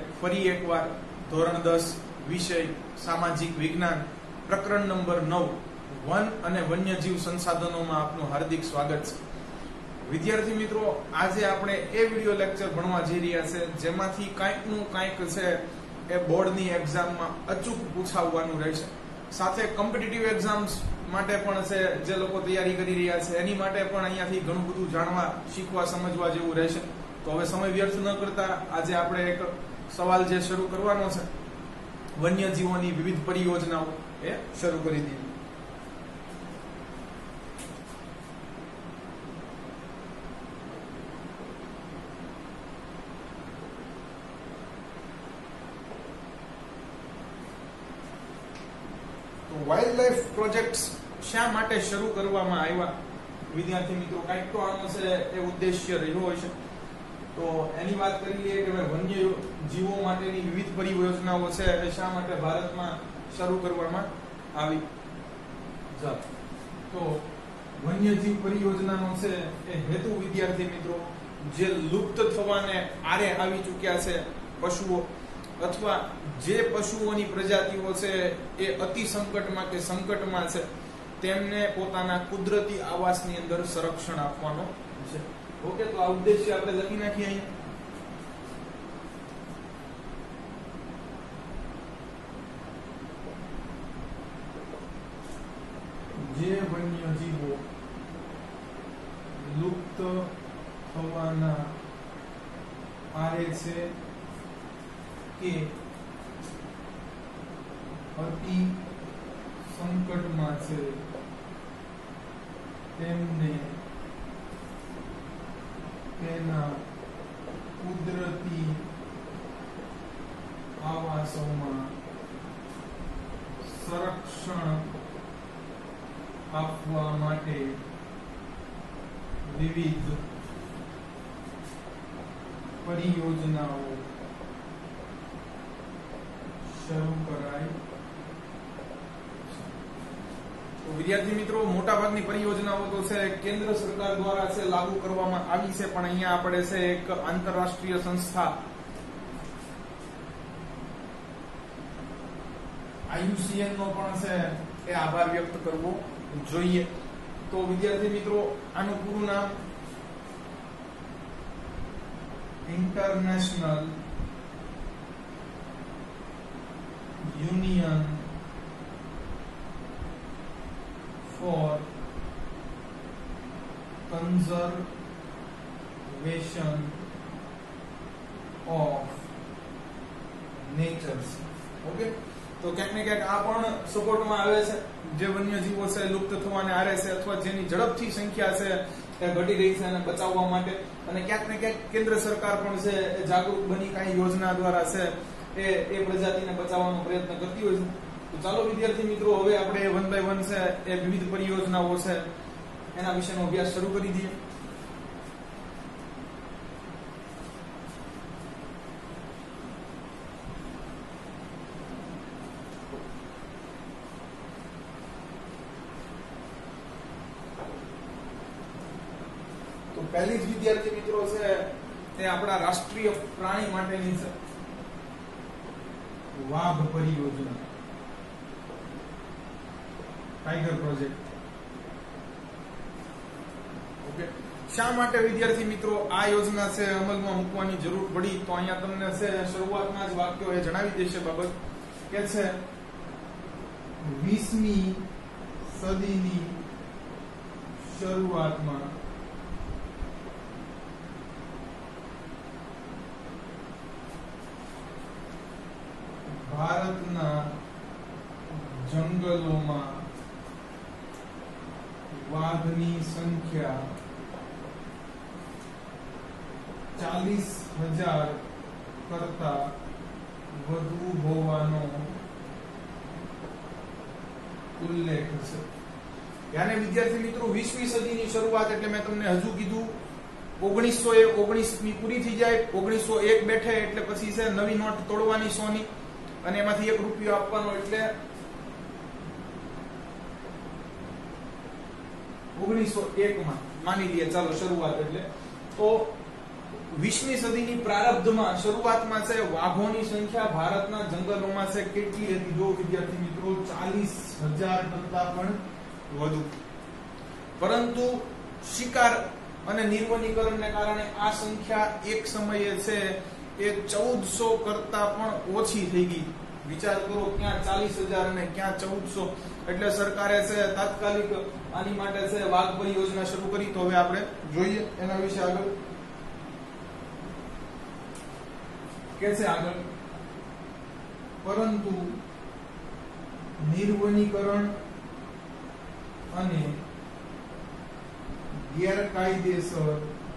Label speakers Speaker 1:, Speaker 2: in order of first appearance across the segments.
Speaker 1: ફરી એકવાર ધોરણ 10 વિષય સામાજિક વિજ્ઞાન પ્રકરણ નંબર 9 વન અને વન્યજીવ સંસાધનોમાં આપનું હાર્દિક સ્વાગત છે. વિદ્યાર્થી મિત્રો, આજે આપણે એ વિડિયો લેક્ચર ભણવા જઈ રહ્યા છે જેમાંથી કાંઈકનું કાંઈક છે એ બોર્ડની એક્ઝામમાં અચૂક પૂછાવવાનું રહેશે. સાથે કોમ્પિટિટિવ એક્ઝામ્સ માટે પણ છે જે લોકો તૈયારી કરી રહ્યા છે એની માટે પણ અહીંયાથી ઘણું બધું જાણવા, શીખવા, સમજવા જેવું રહેશે. તો હવે સમય વ્યર્થ ન કરતા આજે આપણે એક સવાલ જે શરૂ કરવાનો છે, વન્યજીવોની વિવિધ પરિયોજનાઓ, એ શરૂ કરી દઈએ. વાઇલ્ડ લાઈફ પ્રોજેક્ટ્સ શા માટે શરૂ કરવામાં આવ્યા? વિદ્યાર્થી મિત્રો, કાંઈક તો આનો છે એ ઉદ્દેશ્ય રહ્યો હશે. તો એની વાત કરી લઈએ કે વન્ય જીવો માટેની વિવિધ પરિયોજનાઓ છે એ શા માટે ભારતમાં શરૂ કરવામાં આવી. તો વન્યજીવ પરિયોજનાનો છે એ હેતુ, વિદ્યાર્થી મિત્રો, જે લુપ્ત થવાને આરે આવી ચૂક્યા છે પશુઓ અથવા જે પશુઓની પ્રજાતિઓ છે એ અતિ સંકટમાં કે સંકટમાં છે તેમને પોતાના કુદરતી આવાસની અંદર સંરક્ષણ આપવાનો છે. ઓકે, તો આ ઉદ્દેશ્ય આપણે લખી નાખીએ અહીંયા. જે વન્યજીવો લુપ્ત થવાના આરે છે કે અતિ સંકટમાં છે તેમને તેના કુદરતી આવાસોમાં સંરક્ષણ આપવા માટે વિવિધ પરિયોજનાઓ શરૂ કરાઈ. તો વિદ્યાર્થી મિત્રો, મોટાભાગની પરિયોજનાઓ તો છે કેન્દ્ર સરકાર દ્વારા છે લાગુ કરવામાં આવી છે, પણ અહીંયા આપણે છે એક આંતરરાષ્ટ્રીય સંસ્થા IUCN નો પણ છે એ આભાર વ્યક્ત કરવો જોઈએ. તો વિદ્યાર્થી મિત્રો, આનું પૂરું નામ international union for conservation of nature. Okay, તો ક્યાંક ને ક્યાંક આ પણ સપોર્ટમાં આવે છે. જે વન્યજીવો છે લુપ્ત થવાને આરે છે અથવા જેની ઝડપથી સંખ્યા છે એ ઘટી રહી છે એને બચાવવા માટે, અને ક્યાંક ને ક્યાંક કેન્દ્ર સરકાર પણ છે એ જાગૃત બની કાંઈ યોજના દ્વારા છે એ પ્રજાતિને બચાવવાનો પ્રયત્ન કરતી હોય છે. તો ચાલો વિદ્યાર્થી મિત્રો, હવે આપણે વન બાય વન છે એ વિવિધ પરિયોજનાઓ છે એના વિશેનો અભ્યાસ શરૂ કરી દઈએ. તો પહેલી જ વિદ્યાર્થી મિત્રો છે એ આપણા રાષ્ટ્રીય પ્રાણી માટેની છે વાઘ પરિયોજના, ટાઈગર પ્રોજેક્ટ. ઓકે, શા માટે વિદ્યાર્થી મિત્રો આ યોજના છે અમલમાં મૂકવાની જરૂર પડી? તો અહીંયા તમને છે શરૂઆતના જ વાક્યો એ જણાવી દેશે બાબત કે છે 20મી સદીની શરૂઆતમાં ભારતના જંગલોમાં વાઘની સંખ્યા 40,000 કરતા વધુ હોવાનો ઉલ્લેખ છે. યાને વિદ્યાર્થી મિત્રો, 20મી સદીની શરૂઆત એટલે મેં તમને હજુ કીધું 1919ની પૂરી થઈ જાય, 1901 બેઠે એટલે પછી છે નવી નોટ તોડવાની 100ની, અને એમાંથી 1 રૂપિયો આપવાનો, એટલે 1901 માં માની લઈએ ચાલો શરૂઆત. એટલે તો 20મી સદીની પ્રારંભમાં શરૂઆતમાં છે વાઘોની સંખ્યા ભારતના જંગલોમાં છે કેટલી હતી? જો વિદ્યાર્થી મિત્રો 40,000 કરતા પણ વધુ. પરંતુ શિકાર અને નિર્વનીકરણને કારણે આ સંખ્યા એક સમયે છે એ 1400 કરતા પણ ઓછી થઈ ગઈ. વિચાર કરો, ક્યાં 40,000 અને ક્યાં 1400. એટલે સરકારે છે તાત્કાલિક આની માટે છે વાઘ પરિયોજના શરૂ કરી. તો હવે આપણે જોઈએ એના વિશે આગળ. કે છે આગળ, પરંતુ નિર્વનીકરણ અને ગેરકાયદેસર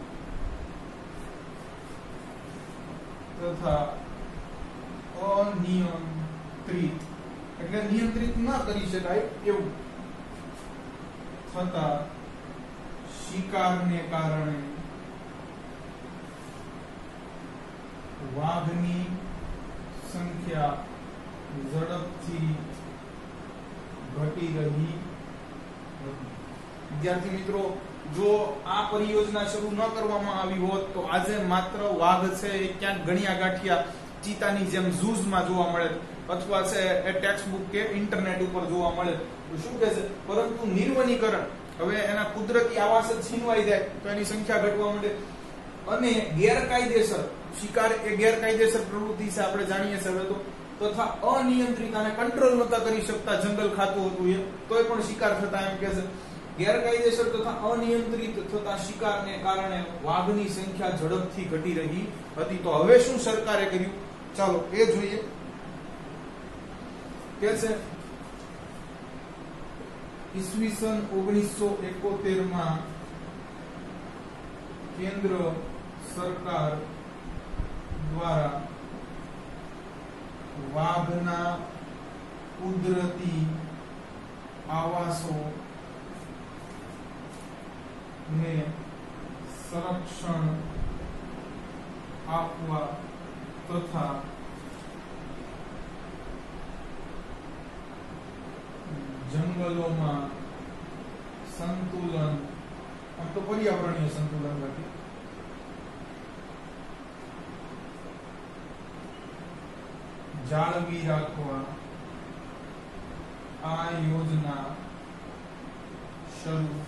Speaker 1: તથા અનિયંત્રિત, એટલે નિયંત્રિત ન કરી શકાય એવું થતા શિકારને કારણે વાઘની સંખ્યા ઝડપથી ઘટી રહી હતી. વિદ્યાર્થી મિત્રો, જો આ પરિયોજના શરૂ ન કરવામાં આવી હોત તો આજે માત્ર વાઘ છે એ ક્યાંક ગણ્યા ગાંઠિયા ચીતાની જેમ ઝૂઝમાં જોવા મળે, અથવા છે એ ટેક્સ્ટ બુક કે ઇન્ટરનેટ ઉપર જોવા મળે. તો શું કહે છે? પરંતુ નિર્વનીકરણ, હવે એના કુદરતી આવાસ જ છીનવાઈ જાય તો એની સંખ્યા ઘટવા માંડે. અને ગેરકાયદેસર શિકાર એ ગેરકાયદેસર પ્રવૃત્તિ છે, આપણે જાણીએ છીએ હવે તો. તથા અનિયંત્રિત, અને કંટ્રોલ નતા કરી શકતા, જંગલ ખાતું હતું એ, તોય પણ શિકાર થતા, એમ કે છે. ગેરકાયદેસર તથા અનિયંત્રિત થતા શિકારને કારણે વાઘની સંખ્યા ઝડપથી ઘટી રહી હતી. તો હવે શું સરકારે કર્યું? ચાલો એ જોઈએ. કે છે ઈસવીસન 1971 માં કેન્દ્ર સરકાર દ્વારા વાઘના કુદરતી આવાસો ને સંરક્ષણ આપવા તથા જંગલોમાં સંતુલન, આમ તો પર્યાવરણીય સંતુલન નથી, જાળવી રાખવા આ યોજના શરૂ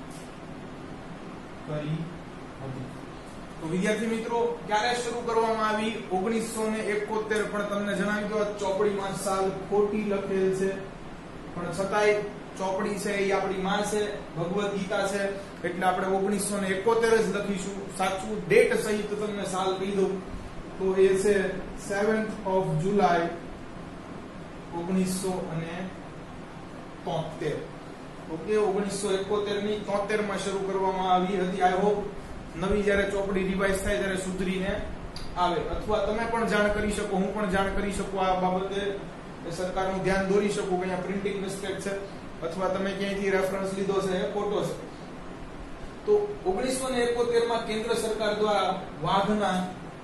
Speaker 1: કરી હતી. તો વિદ્યાર્થી મિત્રો, ક્યારે શરૂ કરવામાં આવી? 1971. પણ તમને જણાવી દો, ચોપડીમાં સાલ ખોટી લખેલ છે, પણ છતાંય ચોપડી છે એ આપણી માં છે, ભગવદ ગીતા છે, એટલે આપણે 1971 જ લખીશું. સાચું ડેટ સહિત તમને સાલ કહી દઉં તો એ છે 7th of July 1973. ઓકે, 1971 ની 73 માં શરૂ કરવામાં આવી હતી. આઈ હોપ નવી જ્યારે ચોપડી રિવાઇઝ થાય ત્યારે સુધરીને આવે, અથવા તમે પણ જાણ કરી શકો, હું પણ જાણ કરી શકું આ બાબતે, સરકારનું ધ્યાન દોરી શકું કે અહીંયા પ્રિન્ટિંગ મિસ્ટેક છે, અથવા તમે ક્યાંયથી રેફરન્સ લીધો છે, ફોટો છે. તો 1971 માં કેન્દ્ર સરકાર દ્વારા વાઘના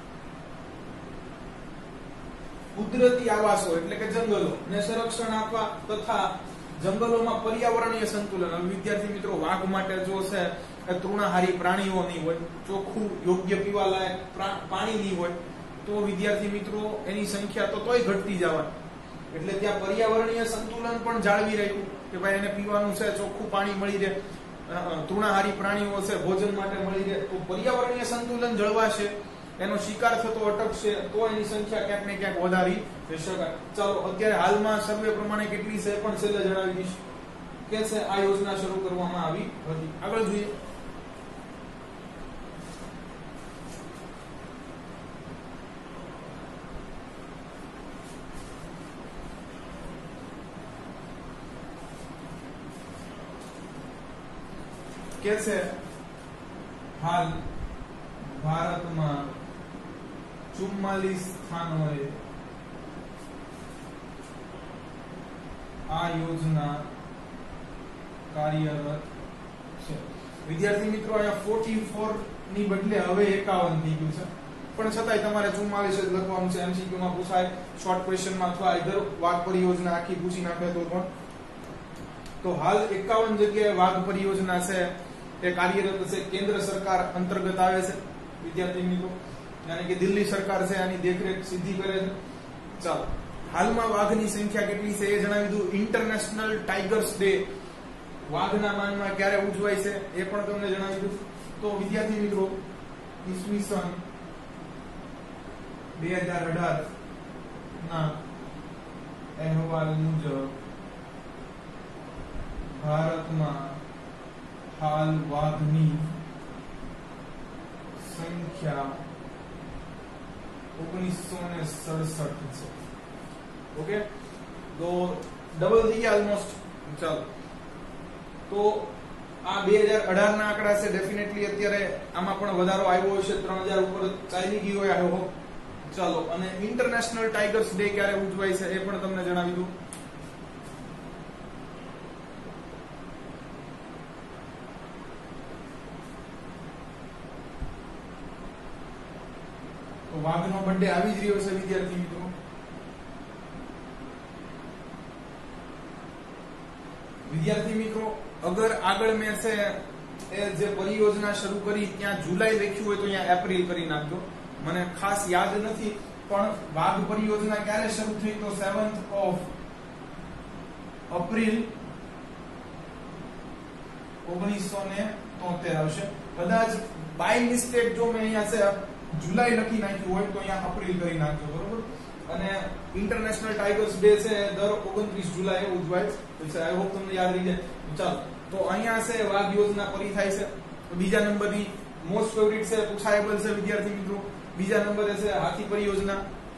Speaker 1: કુદરતી આવાસો એટલે કે જંગલો ને સંરક્ષણ આપવા તથા જંગલોમાં પર્યાવરણીય સંતુલન. વિદ્યાર્થી મિત્રો, વાઘ માટે જો છે તૃણાહારી પ્રાણીઓ નહીં હોય, ચોખ્ખું યોગ્ય પીવાલાયક પાણી નહીં હોય, તો વિદ્યાર્થી મિત્રો એની સંખ્યા તો તોય ઘટતી જવાની. એટલે ત્યાં પર્યાવરણીય સંતુલન પણ જાળવી રહ્યું કે ભાઈ એને પીવાનું છે, ચોખ્ખું પાણી મળી રહે, તૃણાહારી પ્રાણીઓ છે ભોજન માટે મળી રહે, તો પર્યાવરણીય સંતુલન જળવાશે, એનો શિકાર થતો અટકશે, તો એની સંખ્યા ક્યાંક ને ક્યાંક વધારી શકાય. ચાલો અત્યારે હાલમાં સર્વે પ્રમાણે કેટલી છે પણ છેલ્લે જણાવી દઈશ. કે છે આ યોજના શરૂ કરવામાં આવી હતી. આગળ જોઈએ. કે છે હાલ ભારતમાં 44 સ્થાનોએ આ યોજના કાર્યરત છે. વિદ્યાર્થી મિત્રો, અહીંયા 44 ની બદલે હવે 51 થઈ ગયું છે, પણ છતાંય તમારે 44 જ લખવાનું છે. એમસીક્યુ માં પૂછાય, શોર્ટ ક્વેશ્ચનમાં, અથવા ઇધર વાઘ પરિયોજના આખી પૂછી નાખે તો પણ. તો હાલ 51 જગ્યાએ વાઘ પરિયોજના છે એ કાર્યરત છે, કેન્દ્ર સરકાર અંતર્ગત આવે છે. વિદ્યાર્થી મિત્રો, યાની કે દિલ્હી સરકાર છે આની દેખરેખ સીધી કરે છે. ચાલો, હાલમાં વાઘની સંખ્યા કેટલી છે એ જણાવી દઉં. ઇન્ટરનેશનલ ટાઈગર્સ ડે વાઘના માનમાં ક્યારે ઉજવાય છે એ પણ તમને જણાવી દઉં. તો વિદ્યાર્થી મિત્રો, ઈસવીસન 2018 ના અહેવાલ મુજબ ભારતમાં હાલ વાઘની સંખ્યા 1967 છે. ઓકે, તો ડબલ થઈ ગયા ઓલમોસ્ટ. ચાલો, તો આ 2018 ના આંકડા છે. ડેફિનેટલી અત્યારે આમાં પણ વધારો આવ્યો હશે, 3000 ઉપર ચાલી ગઈ હોય આવ્યો. ચાલો, અને ઇન્ટરનેશનલ ટાઈગર્સ ડે ક્યારે ઉજવાય છે એ પણ તમને જણાવી દઉં. તો વાઘનો બર્થડે આવી જ રહ્યો છે વિદ્યાર્થી મિત્રો. વિદ્યાર્થી મિત્રો, અગર આગળ મેં છે એ જે પરિયોજના શરૂ કરી ત્યાં જુલાઈ લખ્યું હોય તો અહીંયા એપ્રિલ કરી નાખજો. મને ખાસ યાદ નથી, પણ વાઘ પરિયોજના ક્યારે શરૂ થઈ તો 7th of એપ્રિલ 1973 આવશે. કદાચ બાય મિસ્ટેક જો મેં અહીંયા છે જુલાઈ લખી નાખ્યું હોય તો અહીંયા એપ્રિલ કરી નાખજો, બરોબર. અને ઇન્ટરનેશનલ ટાઈગર્સ ડે છે દર 29 જુલાઈ ઉજવાય છે. આઈ હોપ તમને યાદ રહી જાય. ચાલો, તો અહીંયા છે વાઘ યોજના પૂરી થાય છે. બીજા નંબરની મોસ્ટ ફેવરિટ છે, પૂછાયેબલ છે વિદ્યાર્થી મિત્રો. બીજા નંબરે છે હાથી પરિયોજના.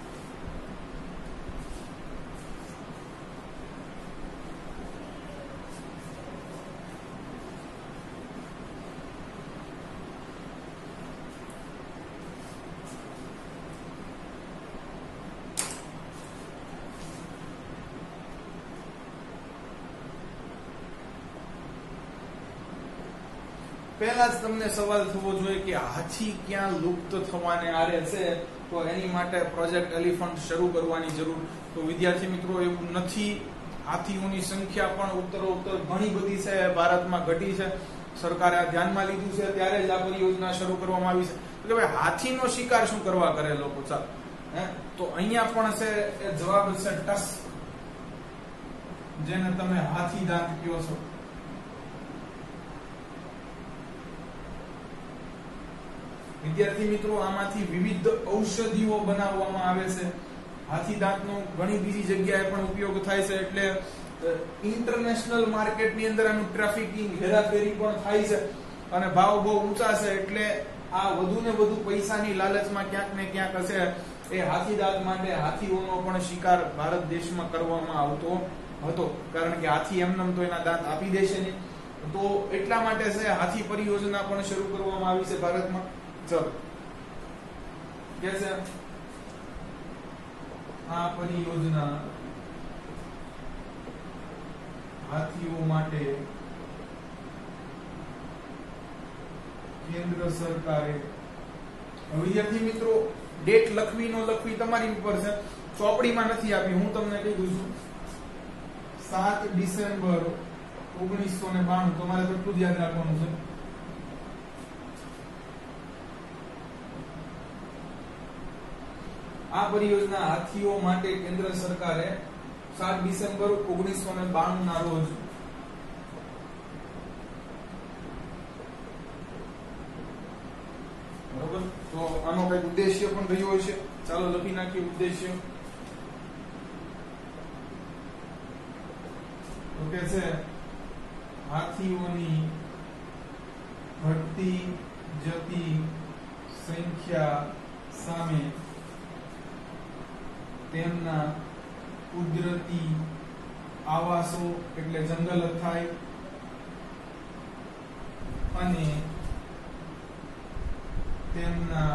Speaker 1: પહેલા જ તમને સવાલ થવો જોઈએ કે હાથી ક્યાં લુપ્ત થવાને આરે છે, તો એની માટે પ્રોજેક્ટ એલિફન્ટ શરૂ કરવાની જરૂર. તો વિદ્યાર્થી મિત્રો, એવું નથી. હાથીઓની સંખ્યા પણ ઉત્તરોત્તર ઘણી બધી છે, ભારતમાં ઘટી છે. સરકારે આ ધ્યાનમાં લીધું છે, ત્યારે જ આ પરિયોજના શરૂ કરવામાં આવી છે. એટલે ભાઈ હાથીનો શિકાર શું કરવા કરે લોકો? ચાલો, તો અહીંયા પણ છે એ જવાબ છે ટસ, જેને તમે હાથી દાંત કહો છો. વિદ્યાર્થી મિત્રો, આમાંથી વિવિધ ઔષધિઓ બનાવવામાં આવે છે. હાથી દાંતનો ઘણી બીજી જગ્યાએ પણ ઉપયોગ થાય છે. એટલે ઇન્ટરનેશનલ માર્કેટની અંદર આનું ટ્રાફિકિંગ, હેરાફેરી પણ થાય છે અને ભાવ બહુ ઊંચા છે. એટલે આ વધુ ને વધુ પૈસાની લાલચમાં ક્યાંક ને ક્યાંક હશે એ હાથી દાંત માટે હાથીઓનો પણ શિકાર ભારત દેશમાં કરવામાં આવતો હતો. કારણ કે હાથી એમનેમ તો એના દાંત આપી દેશે નહીં. તો એટલા માટે છે હાથી પરિયોજના પણ શરૂ કરવામાં આવી છે ભારતમાં. ચલો, કે છે આ પરિયોજના હાથીઓ માટે કેન્દ્ર સરકારે, વિદ્યાર્થી મિત્રો ડેટ લખવી ન લખવી તમારી ઉપર છે, ચોપડીમાં નથી આપી, હું તમને કહી દઉં છું. 7 ડિસેમ્બર 1992, તમારે તો એટલું જ યાદ રાખવાનું છે. આ પરિયોજના હાથીઓ માટે કેન્દ્ર સરકારે 7 ડિસેમ્બર 1992 ના રોજ બરોબર. તો આનો કઈ ઉદ્દેશ્ય પણ રહ્યો હશે. ચાલો લખી નાખીએ ઉદ્દેશ્ય. તો કે છે હાથીઓની ઘટતી જતી સંખ્યા સામે તેમના કુદરતી આવાસો એટલે જંગલ થાય અને તેમના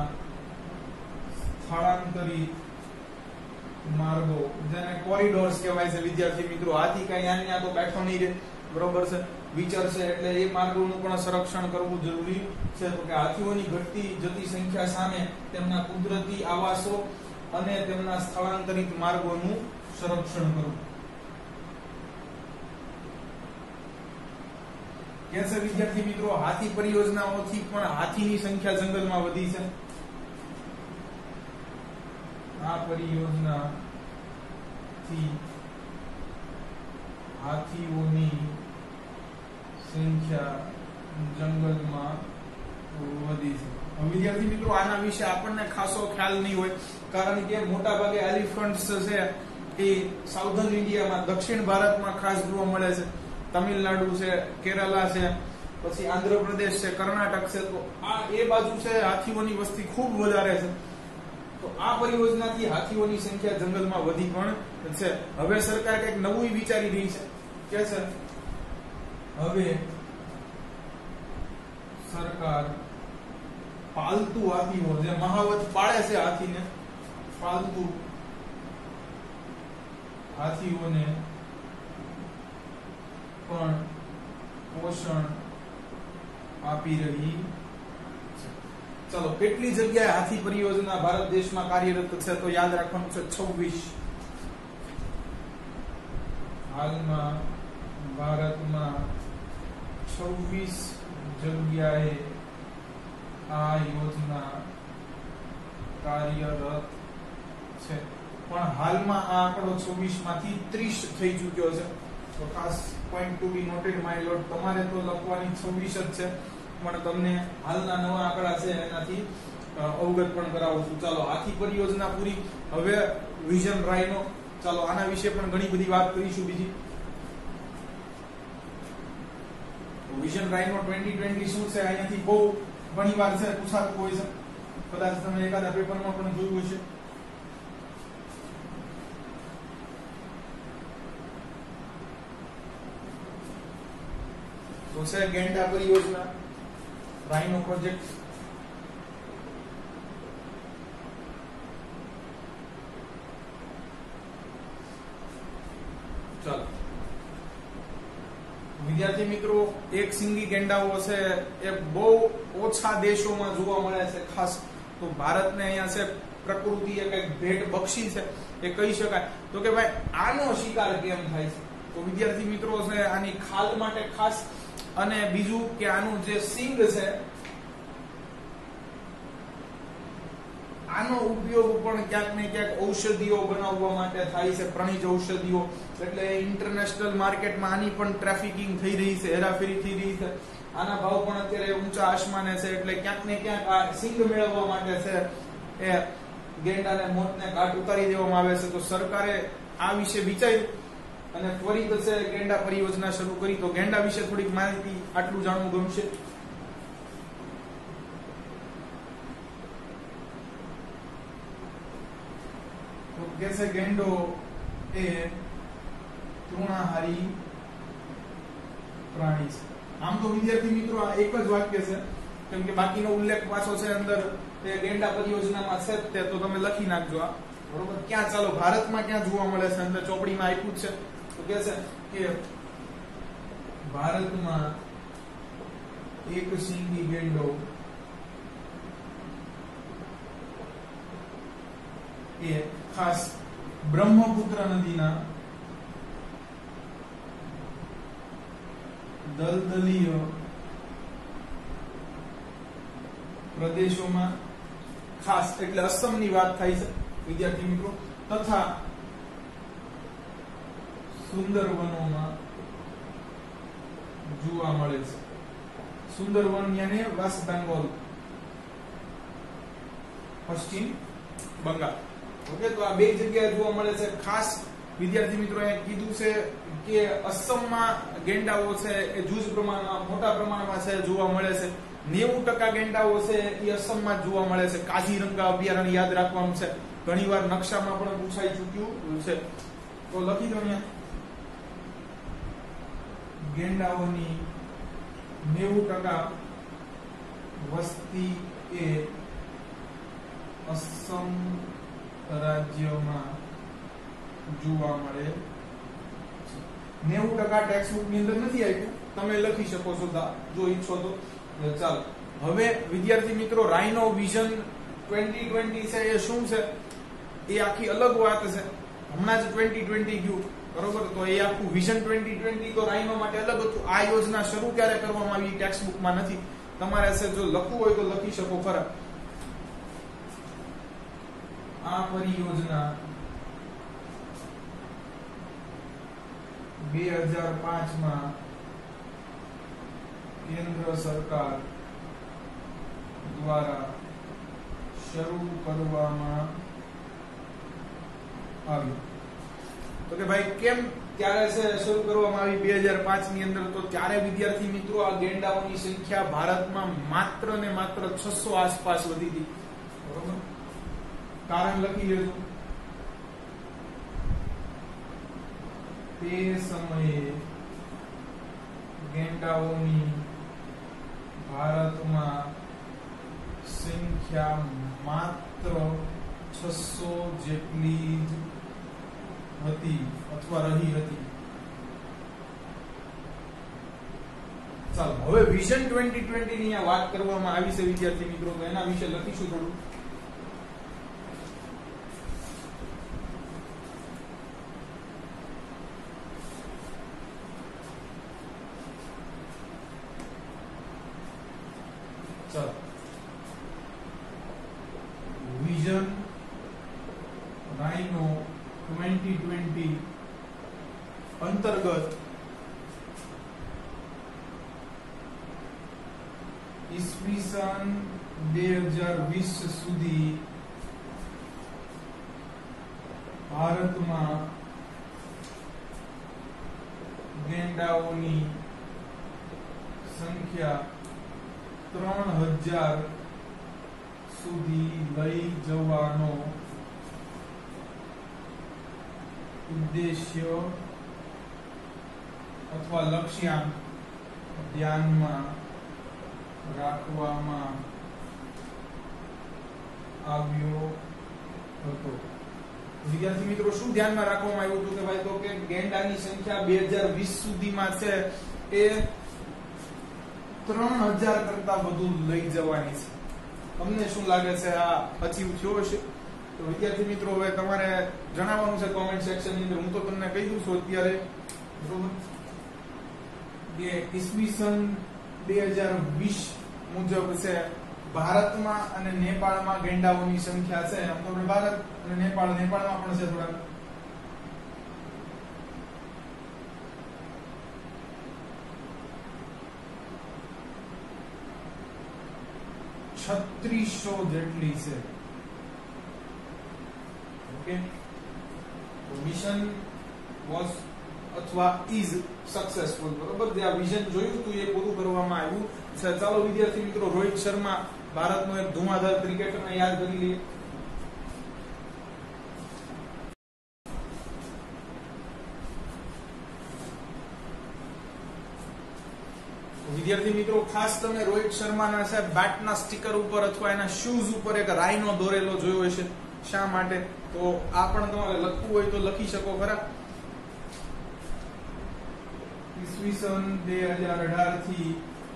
Speaker 1: સ્થળાંતરિત માર્ગો, જેને કોરિડોર્સ કહેવાય છે વિદ્યાર્થી મિત્રો. હાથી કઈ અહીંયા તો બેઠો નહીં રહે, બરોબર છે, વિચરશે. એટલે એ માર્ગોનું પણ સંરક્ષણ કરવું જરૂરી છે. તો કે હાથીઓની ઘટતી જતી સંખ્યા સામે તેમના કુદરતી આવાસો અને તેમના સ્થળાંતરિત માર્ગોનું સંરક્ષણ કરવું. કે છે વિદ્યાર્થી મિત્રો હાથી પરિયોજનાઓથી પણ હાથીની સંખ્યા જંગલમાં વધી છે. આ પરિયોજના થી હાથીઓની સંખ્યા જંગલમાં વધી છે. વિદ્યાર્થી મિત્રો આના વિશે આપણને ખાસો ખ્યાલ નહીં હોય, કારણ કે મોટા ભાગે એલિફન્ટ્સ છે એ સાઉથર્ન ઇન્ડિયામાં, દક્ષિણ ભારતમાં ખાસ જોવા મળે છે. તમિલનાડુ છે, કેરલા છે, પછી આંધ્રપ્રદેશ છે, કર્ણાટક છે, તો આ એ બાજુ છે હાથીઓની વસ્તી ખૂબ વધારે છે. તો આ પરિયોજનાથી હાથીઓની સંખ્યા જંગલમાં વધી પણ છે. હવે સરકાર કંઈક નવું વિચારી રહી છે. કે છે હવે સરકાર પાલતુ હાથીઓ, જે મહાવત પાળે છે હાથીને, પાલતુ હાથીઓને પણ પોષણ આપી રહી છે. ચલો, કેટલી જગ્યાએ હાથી પરિયોજના ભારત દેશમાં કાર્યરત છે? તો યાદ રાખવાનું છે 26. હાલમાં ભારતમાં 26 જગ્યાએ આ યોજના કાર્યરત છે. પણ હાલમાં આ આંકડો 26 માંથી 30 થઈ ચૂક્યો છે. તો ખાસ point to be noted my lord, તમારે તો લખવાની 26 જ છે, પણ તમને હાલના નવા આંકડા છે એનાથી અવગત પણ કરાવું છું. ચાલો, હાથી પરિયોજના પૂરી. હવે વિઝન રાઇનો, ચાલો આના વિશે પણ ઘણી બધી વાત કરીશું. બીજી વિઝન રાઇનો 2020 શું છે, અહીંયાથી બહુ ઘણી વાર છે પૂછાતું હોય છે, કદાચ તમે એકાદા પેપરમાં પણ જોયું હશે. તો છે ગેંડા પરિયોજના, રાઇનો પ્રોજેક્ટ. ચાલો વિદ્યાર્થી મિત્રો, એક સિંગી ગેંડાઓ છે એ બહુ ઓછા દેશોમાં જોવા મળે છે. ખાસ તો ભારતને અહીંયા છે પ્રકૃતિએ કઈક ભેટ બક્ષી છે એ કહી શકાય. તો કે ભાઈ આનો શિકાર કેમ થાય છે? તો વિદ્યાર્થી મિત્રો છે આની ખાલ માટે ખાસ, અને બીજું કે આનું જે સિંગ છે આનો ઉપયોગ પણ ક્યાંક ને ક્યાંક ઔષધિઓ બનાવવા માટે થાય છે, પ્રાણીજ ઔષધિઓ. એટલે ઇન્ટરનેશનલ માર્કેટમાં આની પણ ટ્રાફિકિંગ થઈ રહી છે, હેરાફેરી થઈ રહી છે. આના ભાવ પણ અત્યારે ઊંચા આસમાને છે. એટલે ક્યાંક ને ક્યાંક આ સિંગ મેળવવા માટે છે એ ગેંડાને મોતને ઘાટ ઉતારી દેવામાં આવે છે. તો સરકારે આ વિશે વિચાર્યું અને ત્વરિત છે ગેંડા પરિયોજના શરૂ કરી. તો ગેંડા વિશે થોડીક માહિતી આટલું જાણવું ગમશે. તો કે છે ગેંડો એ તૃણાહારી પ્રાણી છે. આમ તો વિદ્યાર્થી મિત્રો આ એક જ વાક્ય છે, કેમ કે બાકીનો ઉલ્લેખ પાછો છે અંદર એ ગેંડા પરિયોજનામાં છે તે, તો તમે લખી નાખજો. આ બરોબર. ક્યાં, ચાલો ભારતમાં ક્યાં જોવા મળે છે? અંદર ચોપડીમાં આપ્યું જ છે. તો કે છે કે ભારતમાં એક સિંગી ગેંડો એ ખાસ બ્રહ્મપુત્ર નદીના દલદલીય પ્રદેશોમાં, ખાસ એટલે અસમની વાત થાય છે વિદ્યાર્થી મિત્રો, તથા સુંદરવનોમાં જોવા મળે છે. સુંદરવન યાને વેસ્ટ બેંગોલ, પશ્ચિમ બંગાળ. ઓકે, તો આ બે જગ્યાએ જોવા મળે છે. ખાસ વિદ્યાર્થી મિત્રો એ કીધું છે કે અસમમાં ગેંડાઓ છે એ જૂજ પ્રમાણમાં, મોટા પ્રમાણમાં છે જોવા મળે છે. 90% ગેંડાઓ છે એ અસમમાં જ જોવા મળે છે. કાઝીરંગા અભયારણ્ય યાદ રાખવાનું છે, ઘણીવાર નકશામાં પણ પૂછાઈ ચૂક્યું છે. તો લખી દો અહીંયા, ગેંડાઓની 90% વસ્તી એ અસમ રાજ્યમાં જોવા મળે. 90% ટેક્સ્ટ બુક ની અંદર નથી આપ્યું, તમે લખી શકો છો જો ઈચ્છો તો. ચાલો, હવે વિદ્યાર્થી મિત્રો રાઇનો વિઝન 2020 છે એ શું છે એ આખી અલગ વાત છે. હમણાં જ 2020 ગયું, બરોબર. તો એ આખું વિઝન 2020 તો રાઇનો માટે અલગ હતું. આ યોજના શરૂ ક્યારે કરવામાં આવી ટેક્સ્ટ બુકમાં નથી. તમારે જો લખવું હોય તો લખી શકો ખરા. આ પરિયોજના 2005 માં કેન્દ્ર સરકાર દ્વારા શરૂ કરવામાં આવી. તો કે ભાઈ કેમ ત્યારે શરૂ કરવામાં આવી 2005 ની અંદર? તો ત્યારે વિદ્યાર્થી મિત્રો આ ગેંડાઓની સંખ્યા ભારતમાં માત્ર ને માત્ર 600 આસપાસ વધી હતી. બરોબર. કારણ લખી લેજો. તે સમયે ગેંડાઓની ભારતમાં સંખ્યા માત્ર 600 જેટલી જ હતી અથવા રહી હતી. ચાલો હવે વિઝન 2020 ની વાત કરવામાં આવી છે વિદ્યાર્થી મિત્રો, તો એના વિશે લખીશું થોડું. ચાલો વિઝન રાઇનો 2020 અંતર્ગત ઈસવીસન 2020 સુધી ભારતમાં ગેંડાઓની સંખ્યા 3000 સુધી લઈ જવાનો ઉદ્દેશ્ય અથવા લક્ષ્યાંક ધ્યાનમાં રાખવામાં આવ્યો હતો. વિદ્યાર્થી મિત્રો શું ધ્યાનમાં રાખવામાં આવ્યું હતું? કે ભાઈ તો કે ગેંડાની સંખ્યા 2020 સુધીમાં છે એ 3000 કરતા વધુ લઈ જવાની છે. તમને શું લાગે છે આ અચીવ થયો હશે? તો વિદ્યાર્થી મિત્રો હવે તમારે જણાવવાનું છે કોમેન્ટ સેક્શન ની અંદર. હું તો તમને કહી દઉં છું અત્યારે, બરોબર, કે ઈસવીસન 2020 મુજબ છે ભારતમાં અને નેપાળમાં ગેંડાઓની સંખ્યા છે. આમ તો ભારત અને નેપાળમાં પણ છે થોડા. છત્રીસો જેટલી છે. ઓકે, મિશન વોઝ અથવા ઇઝ સક્સેસફુલ. બરોબર, જે આ વિઝન જોયું હતું એ પૂરું કરવામાં આવ્યું છે. ચાલો વિદ્યાર્થી મિત્રો, રોહિત શર્મા ભારતનો એક ધુમાધાર ક્રિકેટરને યાદ કરી લઈએ. વિદ્યાર્થી મિત્રો ખાસ તમે રોહિત શર્માના છે બેટના સ્ટીકર ઉપર અથવા એના શૂઝ ઉપર એક રાઇનો દોરેલો જોયો હશે. શા માટે? તો આ પણ તમારે લખવું હોય તો લખી શકો ખરા. ઈસવીસન 2018 થી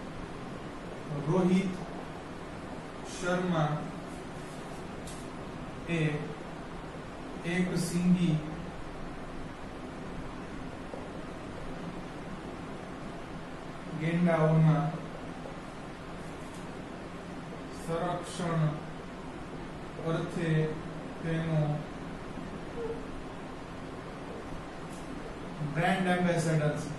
Speaker 1: રોહિત શર્મા એ એક સિંગી ગેંડાઓના સંરક્ષણ અર્થે તેનો બ્રાન્ડ એમ્બેસેડર છે.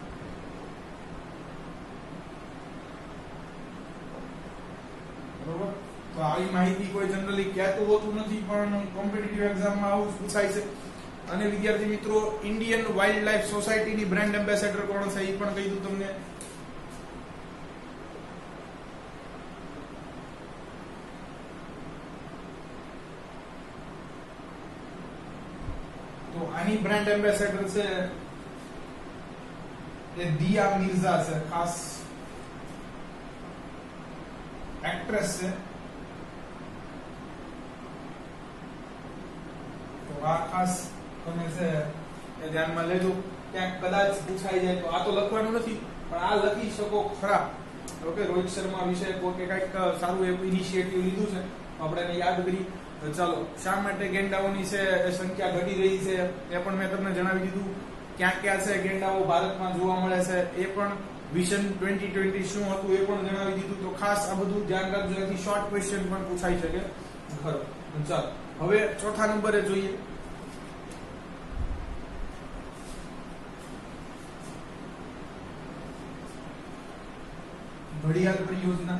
Speaker 1: બરોબર, તો આવી માહિતી કોઈ જનરલી કહેતું હોતું નથી, પણ કોમ્પિટિટિવ એક્ઝામમાં આવું પૂછાય છે. અને વિદ્યાર્થી મિત્રો, ઇન્ડિયન વાઇલ્ડ લાઇફ સોસાયટીની બ્રાન્ડ એમ્બેસેડર કોણ છે એ પણ કહી દઉં તમને. તો આની બ્રાન્ડ એમ્બેસેડર છે એ દિયા મિર્ઝા છે. ખાસ એક્ટ્રેસ છે. તો આ ખાસ તમે છે એ ધ્યાનમાં લેજો. ક્યાંક કદાચ પૂછાઈ જાય તો આ તો લખવાનું નથી, પણ આ લખી શકો ખરા. ઓકે, રોહિત શર્મા વિશે કોઈ કઈક સારું એવું ઇનિશિયેટિવ લીધું છે, આપણે એને યાદ કરી. ચાલો, શા માટે ગેંડાઓની છે સંખ્યા ઘટી રહી છે એ પણ મેં તમને જણાવી દીધું. ક્યાં ક્યાં છે ગેંડાઓ ભારતમાં જોવા મળે છે એ પણ વિઝન 2020 શું હતું એ પણ જણાવી દીધું. તો ખાસ આ બધું ધ્યાન રાખજો, એથી શોર્ટ ક્વેશ્ચન પણ પૂછાઈ શકે. ખરો. ચાલો હવે ચોથા નંબરે જોઈએ. ઘડિયાળ પરિયોજના.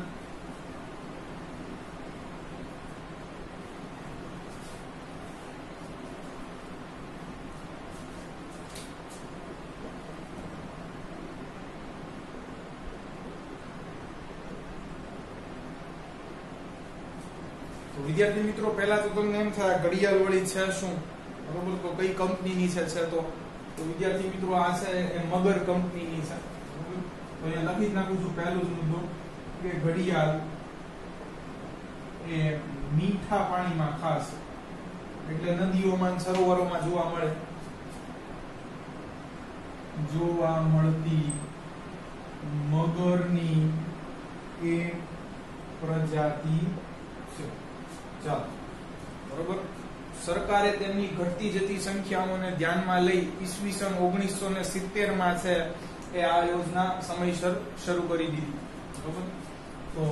Speaker 1: વિદ્યાર્થી મિત્રો, પહેલા તો તમને એમ થાય ઘડિયાળ વળી છે શું, બરોબર? તો કઈ કંપનીની છે તો વિદ્યાર્થી મિત્રો આ છે એ મગર કંપનીની છે. તો અહીંયા લખી જ નાખું છું પહેલો જ મુદ્દો કે ઘડિયાળ એ મીઠા પાણીમાં, ખાસ એટલે નદીઓમાં સરોવરોમાં જોવા મળતી મગરની એક પ્રજાતિ છે. ચાલો, બરોબર. સરકારે તેમની ઘટતી જતી સંખ્યાઓને ધ્યાનમાં લઈ ઈસવીસન 1970 માં છે એ આ યોજના સમયસર શરૂ કરી દીધી. બરોબર. તો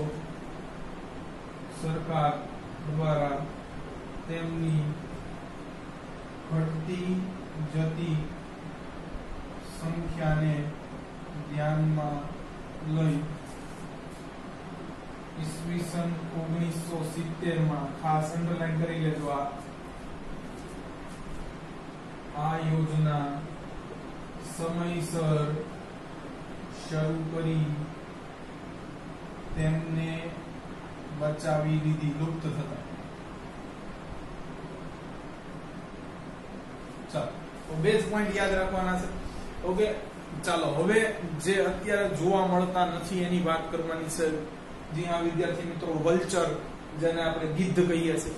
Speaker 1: સરકાર દ્વારા તેમની ઘટતી જતી સંખ્યાને ધ્યાનમાં લઈ ઈસવીસન 1970 માં, ખાસ અંડરલાઈન કરી લેજો, આ યોજના સમયસર શરૂ કરી તેમને બચાવી લીધી લુપ્ત થતા. ચાલો, તો બે જ પોઈન્ટ યાદ રાખવાના છે. ઓકે, ચાલો હવે જે અત્યારે જોવા મળતા નથી એની વાત કરવાની છે. જી હા વિદ્યાર્થી મિત્રો, વલ્ચર, જેને આપણે ગિદ્ધ કહીએ છીએ.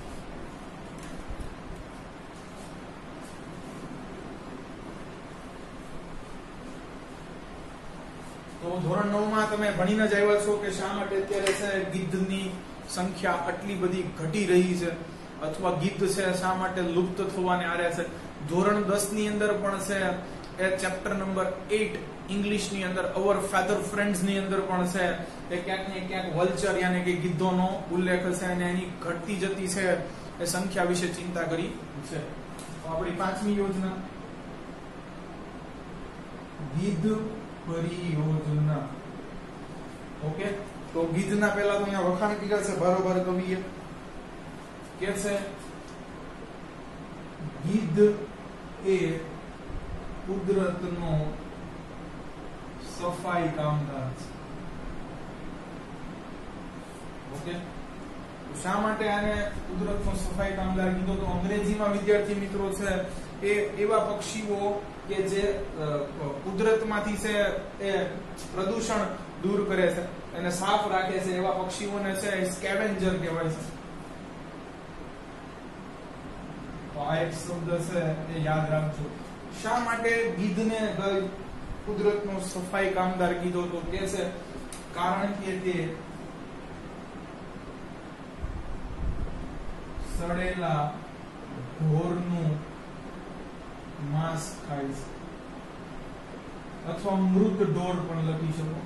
Speaker 1: તો ધોરણ 9 માં તમે ભણીને જ આવ્યા છો કે શા માટે અત્યારે છે ગિદ્ધની સંખ્યા આટલી બધી ઘટી રહી છે, અથવા ગિદ્ધ છે શા માટે લુપ્ત થવાને આરે છે. ધોરણ 10 ની અંદર પણ છે એ ચેપ્ટર નંબર 8 ઇંગ્લિશ ની અંદર અવર ફેધર ફ્રેન્ડ્સ ની અંદર પણ છે એ ક્યાંક ને ક્યાંક વલ્ચર યાને કે ગિદ્ધોનો ઉલ્લેખ છે અને એની ઘટતી જતી છે એ સંખ્યા વિશે ચિંતા કરી છે. તો આપણી પાંચમી યોજના ગિદ્ધ પરિયોજના. ઓકે, તો ગિદ્ધના પહેલા તો અહીંયા વખાણ કર્યા છે બરોબર કવિએ કે છે ગિદ્ધ એ કુદરતનો સફાઈ કામદાર છે. ઓકે, શા માટે આને કુદરતનો સફાઈ કામદાર કીધો? તો અંગ્રેજીમાં વિદ્યાર્થી મિત્રો છે એ એવા પક્ષીઓ કે જે કુદરતમાંથી છે એ પ્રદૂષણ દૂર કરે છે અને સાફ રાખે છે, એવા પક્ષીઓને છે સ્કેવેન્જર કહેવાય છે. તો આ એક શબ્દ છે એ યાદ રાખજો. શા માટે ગિદ્ધને કુદરતનો સફાઈ કામદાર કીધો? તો કે છે કારણ કે તે સડેલા ઢોરનું માંસ ખાય છે, અથવા મૃત ઢોર પણ લખી શકો.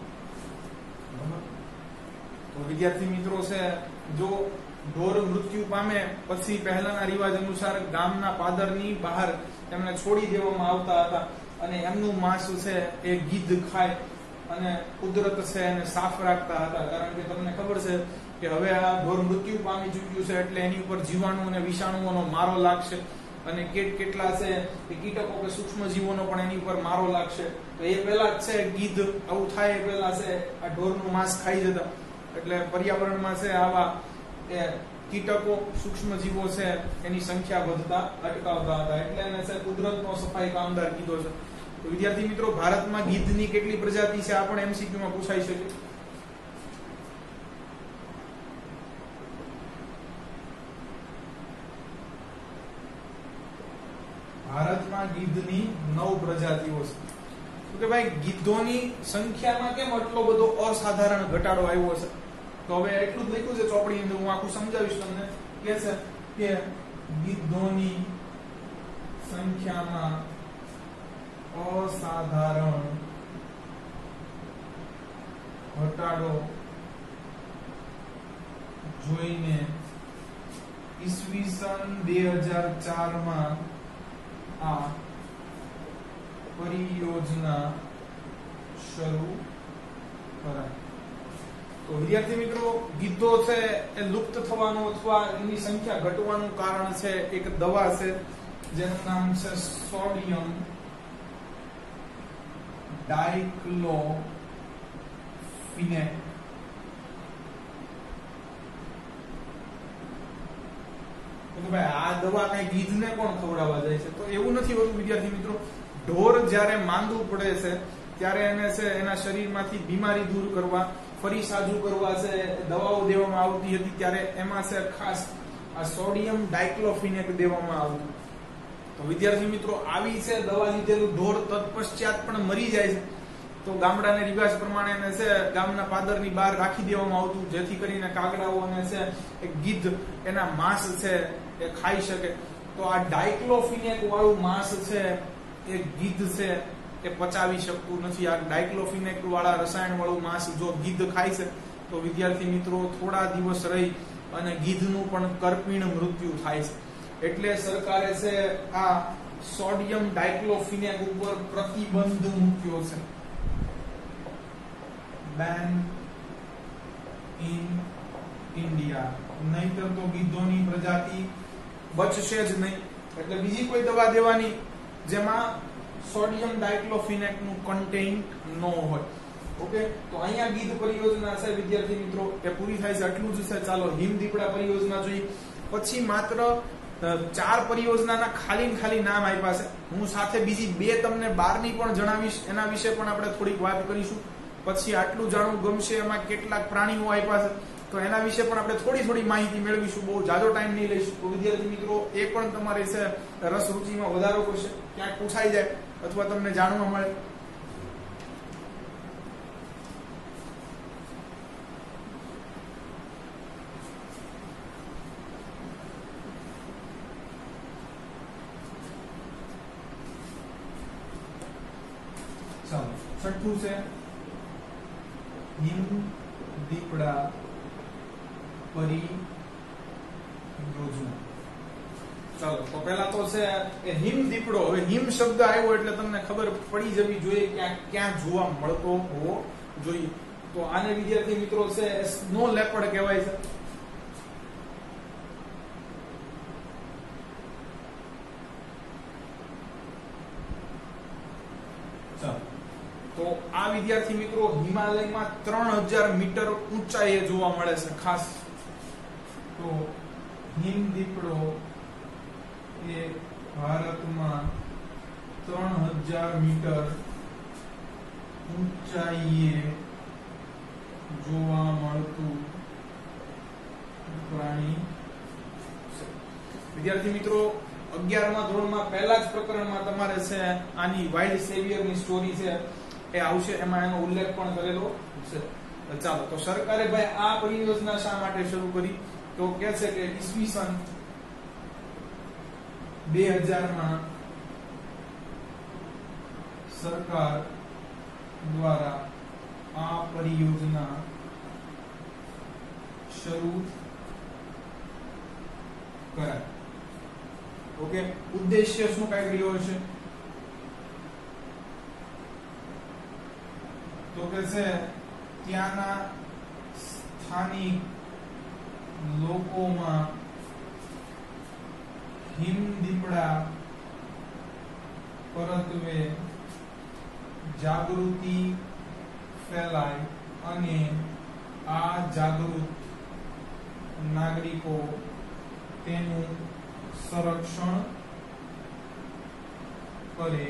Speaker 1: તો વિદ્યાર્થી મિત્રો છે, જો ઢોર મૃત્યુ પામે પછી પહેલાના રિવાજ અનુસાર ગામના પાદરની બહાર તેમને છોડી દેવામાં આવતા હતા અને એમનું માંસ છે એ ગિદ્ધ ખાય અને કુદરત છે એને સાફ રાખતા હતા. કારણ કે તમને ખબર છે કે હવે આ ઢોર મૃત્યુ પામી ચૂક્યું છે એટલે એની ઉપર જીવાણુ અને વિષાણુઓનો મારો લાગશે અને કેટલા છે એ કીટકો કે સૂક્ષ્મ જીવોનો પણ એની ઉપર મારો લાગશે. તો એ પહેલા જ છે ગિદ્ધ આવું થાય એ પહેલા છે આ ઢોરનું માંસ ખાઈ જતા. એટલે પર્યાવરણમાં છે આવા એ કીટકો સૂક્ષ્મ જીવો છે એની સંખ્યા વધતા અટકાવતા હતા, એટલે એને છે કુદરતનો સફાઈ કામદાર કીધો છે. તો વિદ્યાર્થી મિત્રો, ભારતમાં ગિદ્ધની કેટલી પ્રજાતિ છે આ પણ એમસીક્યુ માં પૂછાઈ શકે. ભારતમાં ગિદ્ધની 9 પ્રજાતિઓ છે. તો કે ભાઈ ગિદ્ધોની સંખ્યામાં કેમ આટલો બધો અસાધારણ ઘટાડો આવ્યો છે? તો હવે એટલું જ લખ્યું છે ચોપડીની અંદર, હું આખું સમજાવીશ તમને. કે છે કે ગિદ્ધોની સંખ્યામાં અસાધારણ ઘટાડો જોઈને ઈસવીસન 2004 માં આ પરિયોજના શરૂ કરાઈ. તો વિદ્યાર્થી મિત્રો, ગીધો છે એ લુપ્ત થવાનું અથવા એની સંખ્યા ઘટવાનું કારણ છે એક દવા છે જેનું નામ છે સોડિયમ ડાઇક્લોફિનેક. તો ભાઈ આ દવા કઈ ગીધને કોણ ખવડાવવા જાય છે? તો એવું નથી હોતું વિદ્યાર્થી મિત્રો. ઢોર જ્યારે માંદું પડે છે ત્યારે એને છે એના શરીરમાંથી બીમારી દૂર કરવા, ફરી સાજું કરવા છે દવાઓ દેવામાં આવતી હતી. ત્યારે એમાં છે ખાસ આ સોડિયમ ડાઇક્લોફિનેક દેવામાં આવતું. તો વિદ્યાર્થી મિત્રો, આવી છે દવા લીધેલું ઢોર તત્પશ્ચાત પણ મરી જાય છે તો ગામડાના રિવાજ પ્રમાણે એને છે ગામના પાદરની બહાર રાખી દેવામાં આવતું, જેથી કરીને કાગડાઓ અને છે એક ગીધ એના માંસ છે એ ખાઈ શકે. તો આ ડાઇક્લોફિનેક વાળું માંસ છે એ ગીધ છે એ પચાવી શકતું નથી. આ ડાઇક્લોફિનેક વાળા રસાયણ વાળું માંસ જો ગીધ ખાય છે તો વિદ્યાર્થી મિત્રો થોડા દિવસ રહી અને ગીધનું પણ કરપીણ મૃત્યુ થાય છે. એટલે સરકારે છે આ સોડિયમ ડાઇક્લોફિનેક ઉપર પ્રતિબંધ મૂક્યો છે. બેન ઇન ઇન્ડિયા. નહીતર તો ગીધોની પ્રજાતિ બચશે જ નહીં. એટલે બીજી કોઈ દવા દેવાની જેમાં સોડિયમ ડાઇક્લોફિનેક નું કન્ટેન્ટ ન હોય. ઓકે, તો અહીંયા ગીધ પરિયોજના છે વિદ્યાર્થી મિત્રો એ પૂરી થાય છે. આટલું જ છે. ચાલો હિમદીપડા પરિયોજના જોઈએ. પછી માત્ર 4 પરિયોજનાના ખાલી નામ આપ્યા છે. હું સાથે બીજી 2 તમને 12ની પણ જણાવીશ, એના વિશે પણ આપણે થોડીક વાત કરીશું. પછી આટલું જાણવું ગમશે એમાં કેટલાક પ્રાણીઓ આપ્યા છે તો એના વિશે પણ આપણે થોડી માહિતી મેળવીશું. બહુ જાજો ટાઈમ નહીં લઈશું. તો વિદ્યાર્થી મિત્રો, એ પણ તમારે છે રસ રુચિમાં વધારો કરશે, ક્યાંક પૂછાઈ જાય અથવા તમને જાણવા મળે. ચાલો, છઠ્ઠું છે હિમદીપડા પરિયોજના. ચાલો, તો પહેલા તો છે કે હિમદીપડો. હવે હિમ શબ્દ આવ્યો એટલે તમને ખબર પડી જવી જોઈએ કે આ ક્યાં જોવા મળતો હોવો જોઈએ. તો આને વિદ્યાર્થી મિત્રો છે સ્નો લેપર્ડ કહેવાય છે. ચાલો, તો આ વિદ્યાર્થી મિત્રો હિમાલયમાં 3000 મીટર ઊંચાઈએ જોવા મળે છે. ખાસ તો હિમદીપડો એ ભારતમાં 3000 મીટર ઊંચાઈએ જોવા મળતું પ્રાણી. વિદ્યાર્થી મિત્રો, 11મા ધોરણમાં પહેલા જ પ્રકરણમાં તમારે છે આની વાઇલ્ડ સેવિયરની સ્ટોરી છે એ આવશે, એમાં એનો ઉલ્લેખ પણ કરેલો છે. ચાલો, તો સરકારે ભાઈ આ પરિયોજના શા માટે શરૂ કરી? તો કહે છે કે ઈસવીસન 2000 માં સરકાર દ્વારા આ પરિયોજના શરૂ કરાય. ઓકે, ઉદ્દેશ્ય શું કઈ રહ્યો છે? તો કે છે ત્યાંના સ્થાનિક લોકોમાં હિમદીપડા પરત્વે જાગૃતિ ફેલાય અને આ જાગૃત નાગરિકો તેનું સંરક્ષણ કરે.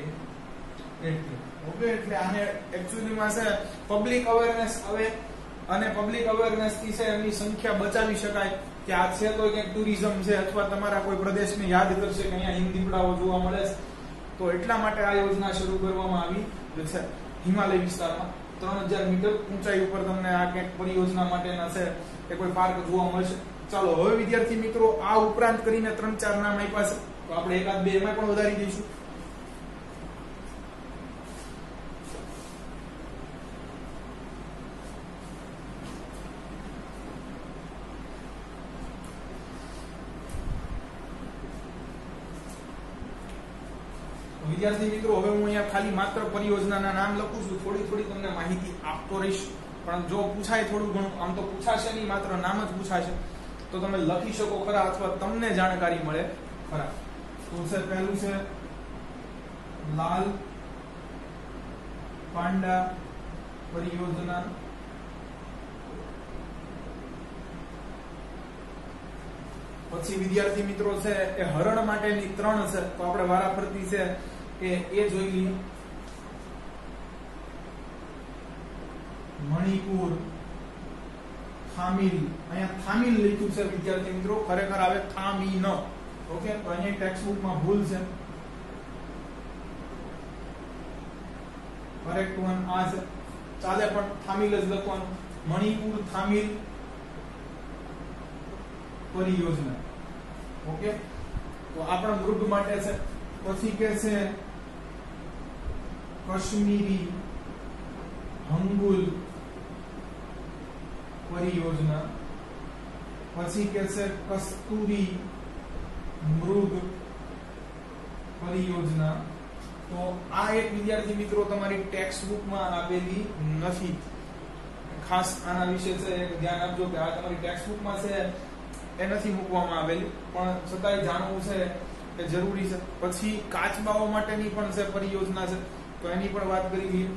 Speaker 1: એટલે આને એક્ચ્યુઅલીમાં છે પબ્લિક અવેરનેસ આવે અને પબ્લિક અવેરનેસ થી છે એમની સંખ્યા બચાવી શકાય કે આ છે તો ક્યાંક ટુરિઝમ છે અથવા તમારા કોઈ પ્રદેશને યાદ કરશે કે અહીંયા હિમદીપડાઓ જોવા મળે છે. તો એટલા માટે આ યોજના શરૂ કરવામાં આવી છે. હિમાલય વિસ્તારમાં 3000 મીટર ઊંચાઈ ઉપર તમને આ ક્યાંક પરિયોજના માટેના છે એ કોઈ પાર્ક જોવા મળશે. ચાલો, હવે વિદ્યાર્થી મિત્રો આ ઉપરાંત કરીને 3-4 નામ આપ્યા છે તો આપણે 1-2 એમાં પણ વધારી દઈશું. વિદ્યાર્થી મિત્રો હવે હું અહીંયા ખાલી માત્ર પરિયોજનાના નામ લખું છું, થોડી થોડી તમને માહિતી આપતો રહીશ, પણ જો પૂછાય થોડું ઘણું, આમ તો પૂછાશે નહીં, માત્ર નામ જ પૂછાશે તો તમે લખી શકો ખરા અથવા તમને જાણકારી મળે ખરા. તો છે પહેલું છે લાલ પાંડા પરિયોજના. પછી વિદ્યાર્થી મિત્રો છે એ હરણ માટેની 3 છે, તો આપણે વારાફરતી છે એ જોઈ લઈએ. મણિપુર, થામિલ, અહીંયા થામિલ લખ્યું છે વિદ્યાર્થી મિત્રો, ખરેખર આવે થામીન. ઓકે, તો અહીંયા ટેક્સ્ટ બુકમાં ભૂલ છે. કરેક્ટ વન આ છે, ચાલે પણ થામિલ જ લખવાનું. મણિપુર થામિલ પરિયોજના. ઓકે, તો આપણા મૃગ માટે છે. પછી કે છે કાશ્મીરી હંગુલ પરિયોજના. પછી કે છે કસ્તુરી મૃગ પરિયોજના. તો આ એક વિદ્યાર્થી મિત્રો તમારી ટેક્સ્ટ બુકમાં આપેલી નથી, ખાસ આના વિશે છે ધ્યાન આપજો કે આ તમારી ટેક્સ્ટ બુકમાં છે એ નથી મૂકવામાં આવેલી, પણ છતાંય જાણવું છે એ જરૂરી છે. પછી કાચબાઓ માટેની પણ છે પરિયોજના છે, તો એની પણ વાત કરી લઈએ.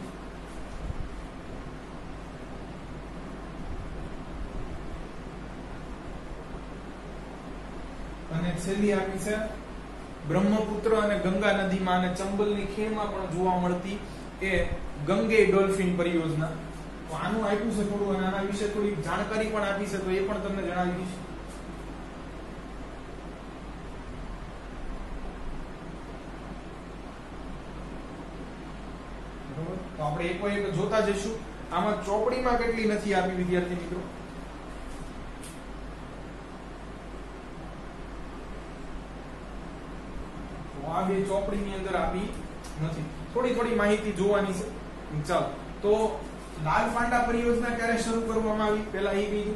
Speaker 1: અને છેલ્લી આપી છે બ્રહ્મપુત્ર અને ગંગા નદીમાં અને ચંબલની ખીણમાં પણ જોવા મળતી એ ગંગે ડોલ્ફિન પરિયોજના. તો આનું આપ્યું છે થોડું, અને આના વિશે થોડી જાણકારી પણ આપી છે, તો એ પણ તમને જણાવી દઈશ. તો આપણે એક જોતા જઈશું. આમાં ચોપડીમાં કેટલી નથી આપી વિદ્યાર્થી મિત્રો. આ બે ચોપડીની અંદર આપી નથી, થોડી થોડી માહિતી જોવાની છે. ચાલો, તો લાલ પાંડા પરિયોજના ક્યારે શરૂ કરવામાં આવી પહેલા એ કીધું.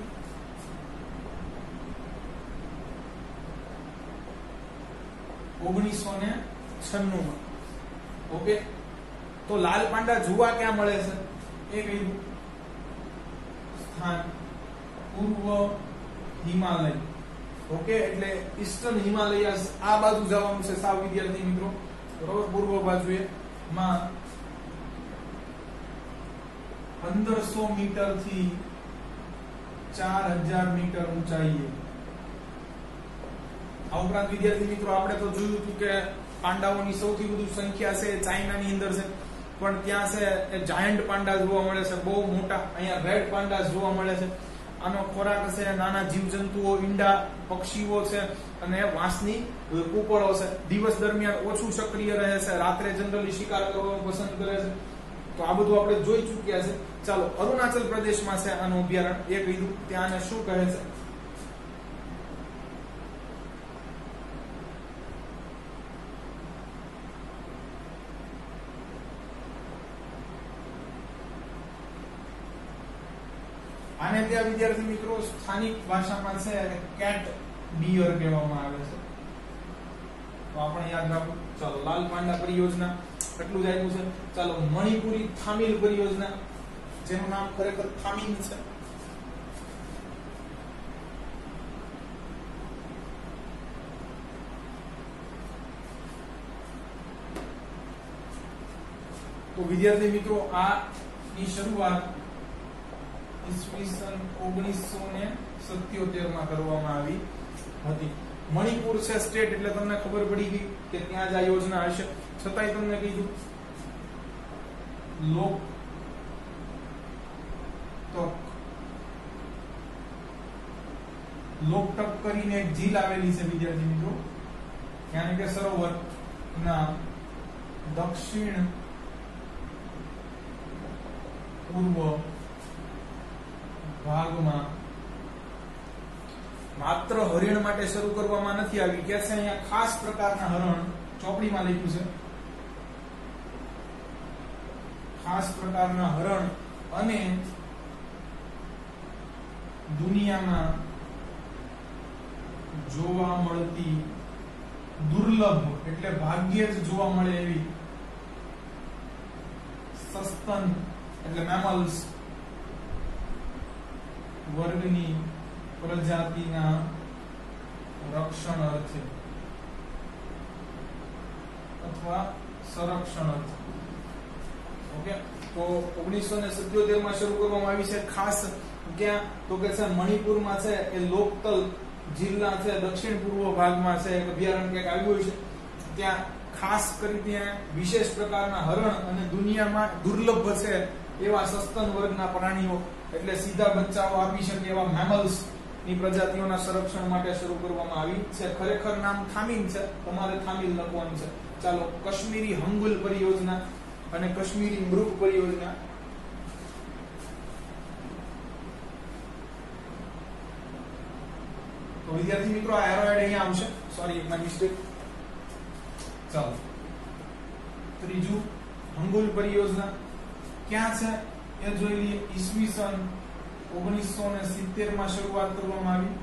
Speaker 1: (1996) ઓકે, તો લાલ પાંડા જોવા ક્યાં મળે છે એ કીધું. સ્થાન પૂર્વ હિમાલય. ઓકે, એટલે ઈસ્ટર્ન હિમાલયાસ આ બાજુ જવાનું છે સાવ વિદ્યાર્થી મિત્રો, બરોબર. પૂર્વ બાજુએ માં 1500 મીટર થી 4000 મીટર ઊંચાઈએ. આ ઉપરાંત વિદ્યાર્થી મિત્રો આપણે તો જોયું હતું કે પાંડાઓની સૌથી વધુ સંખ્યા છે ચાઇનાની અંદર છે, પણ ત્યાં છે એ જાયન્ટ પાંડા જોવા મળે છે, બહુ મોટા. અહીંયા રેડ પાંડા જોવા મળે છે. આનો ખોરાક છે નાના જીવજંતુઓ, ઈંડા, પક્ષીઓ છે અને વાંસની કૂપળો છે. દિવસ દરમિયાન ઓછું સક્રિય રહે છે, રાત્રે જનરલી શિકાર કરવાનું પસંદ કરે છે. તો આ બધું આપણે જોઈ ચૂક્યા છે. ચાલો, અરુણાચલ પ્રદેશમાં છે આનું અભયારણ્ય, એ કીધું. ત્યાં શું કહે છે? આને ત્યાં વિદ્યાર્થી મિત્રો સ્થાનિક ભાષામાં છે કેટ બિયર કહેવામાં આવે છે, તો આપણે યાદ રાખવું. ચાલો, લાલ પાંડા પરિયોજના એટલું જ આવ્યું છે. ચાલો, મણિપુરી થામિલ પરિયોજના, જેનું નામ ખરેખર થામિલ છે. તો વિદ્યાર્થી મિત્રો આ ની શરૂઆત ઈસવીસન 1977 માં કરવામાં આવી હતી. મણિપુર છે સ્ટેટ, એટલે તમને ખબર પડી ગઈ કે ત્યાં જ આ યોજના હશે. છતાંય તમને કીધું લોકટક કરીને એક ઝીલ આવેલી છે વિદ્યાર્થી મિત્રો, યાની કે સરોવર ના દક્ષિણ પૂર્વ ભાગમાં. માત્ર હરિણ માટે શરૂ કરવામાં નથી આવી, કે છે અહીંયા ખાસ પ્રકારના હરણ, ચોપડીમાં લખ્યું છે ખાસ પ્રકારના હરણ અને દુનિયામાં જોવા મળતી દુર્લભ એટલે ભાગ્યે જ જોવા મળે એવી સસ્તન એટલે મેમલ્સ વર્ગની પ્રજાતિના રક્ષણ અર્થે અથવા સંરક્ષણ અર્થે. ઓકે, તો 1977 માં શરૂ કરવામાં આવી છે. ખાસ ક્યાં તો કે છે મણિપુરમાં છે એ લોકતલ જિલ્લા છે દક્ષિણ પૂર્વ ભાગમાં છે એક અભયારણ્ય ક્યાંક આવ્યું છે. ત્યાં ખાસ કરી ત્યાં વિશેષ પ્રકારના હરણ અને દુનિયામાં દુર્લભ છે એવા સસ્તન વર્ગના પ્રાણીઓ એટલે સીધા બચ્ચાઓ આપી શકે એવા મેમલ્સ ની પ્રજાતિઓના સંરક્ષણ માટે શરૂ કરવામાં આવી છે. ખરેખર નામ થામીલ છે, તમારે થામીલ લખવાનું છે. ચાલો, કાશ્મીરી હંગુલ પરિયોજના અને કાશ્મીરી મૃગ પરિયોજના. તો વિદ્યાર્થી મિત્રો આ એરોહેડ અહીંયા આવશે. સોરી, એક મિસ્ટેક. ચાલો, ત્રીજું હંગુલ પરિયોજના ક્યાં છે એ જોઈ લઈએ. ઈસવીસન 1970 માં શરૂઆત કરવામાં આવી.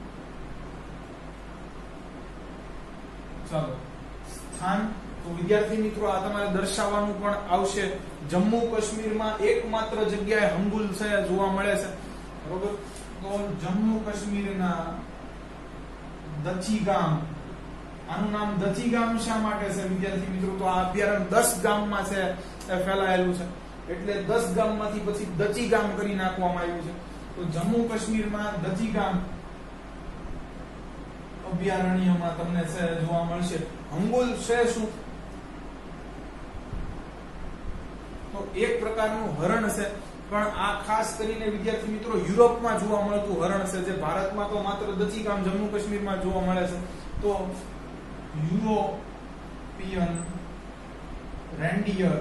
Speaker 1: ચાલો, સ્થાન તો વિદ્યાર્થી મિત્રો આ તમારે દર્શાવવાનું પણ આવશે. જમ્મુ કાશ્મીરમાં એકમાત્ર જગ્યાએ હંગુલ છે જોવા મળે છે. બરોબર, તો જમ્મુ કાશ્મીરના દચી ગામ, આનું નામ દચી ગામ શા માટે છે વિદ્યાર્થી મિત્રો? તો આ અભયારણ્ય 10 ગામમાં છે ફેલાયેલું છે એટલે 10 ગામમાંથી પછી દચી ગામ કરી નાખવામાં આવ્યું છે. તો જમ્મુ કાશ્મીરમાં દચી ગામ અભયારણ્યમાં તમને છે જોવા મળશે. હંગુલ છે શું? તો એક પ્રકારનું હરણ છે, પણ આ ખાસ કરીને વિદ્યાર્થી મિત્રો યુરોપમાં જોવા મળતું હરણ છે, જે ભારતમાં તો માત્ર દચી ગામ જમ્મુ કાશ્મીરમાં જોવા મળે છે. તો યુરોપિયન રેન્ડિયર,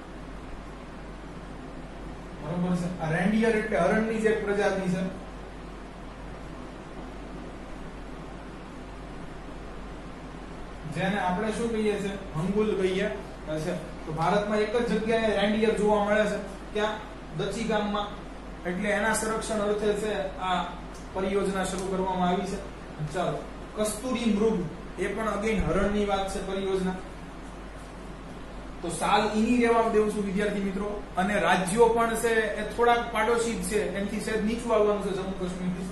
Speaker 1: બરોબર છે. આ રેન્ડિયર એટલે હરણની જે પ્રજાતિ છે. જેને આપણે શું કહીએ છીએ? હંગુલ કહીએ છે. તો ભારતમાં એક જ જગ્યાએ રેન્ડિયર જોવા મળે છે, ત્યાં દચી ગામમાં. એટલે એના સંરક્ષણ અર્થે છે આ પરિયોજના શરૂ કરવામાં આવી છે. ચાલો, કસ્તુરી મૃગ એ પણ અગેન હરણની વાત છે પરિયોજના. તો સાલ ઈની રહેવા દેવું છું વિદ્યાર્થી મિત્રો. અને રાજ્યો પણ છે એ થોડાક પાડોશી છે, એનાથી સહેજ નીચું આવવાનું છે જમ્મુ કાશ્મીરથી.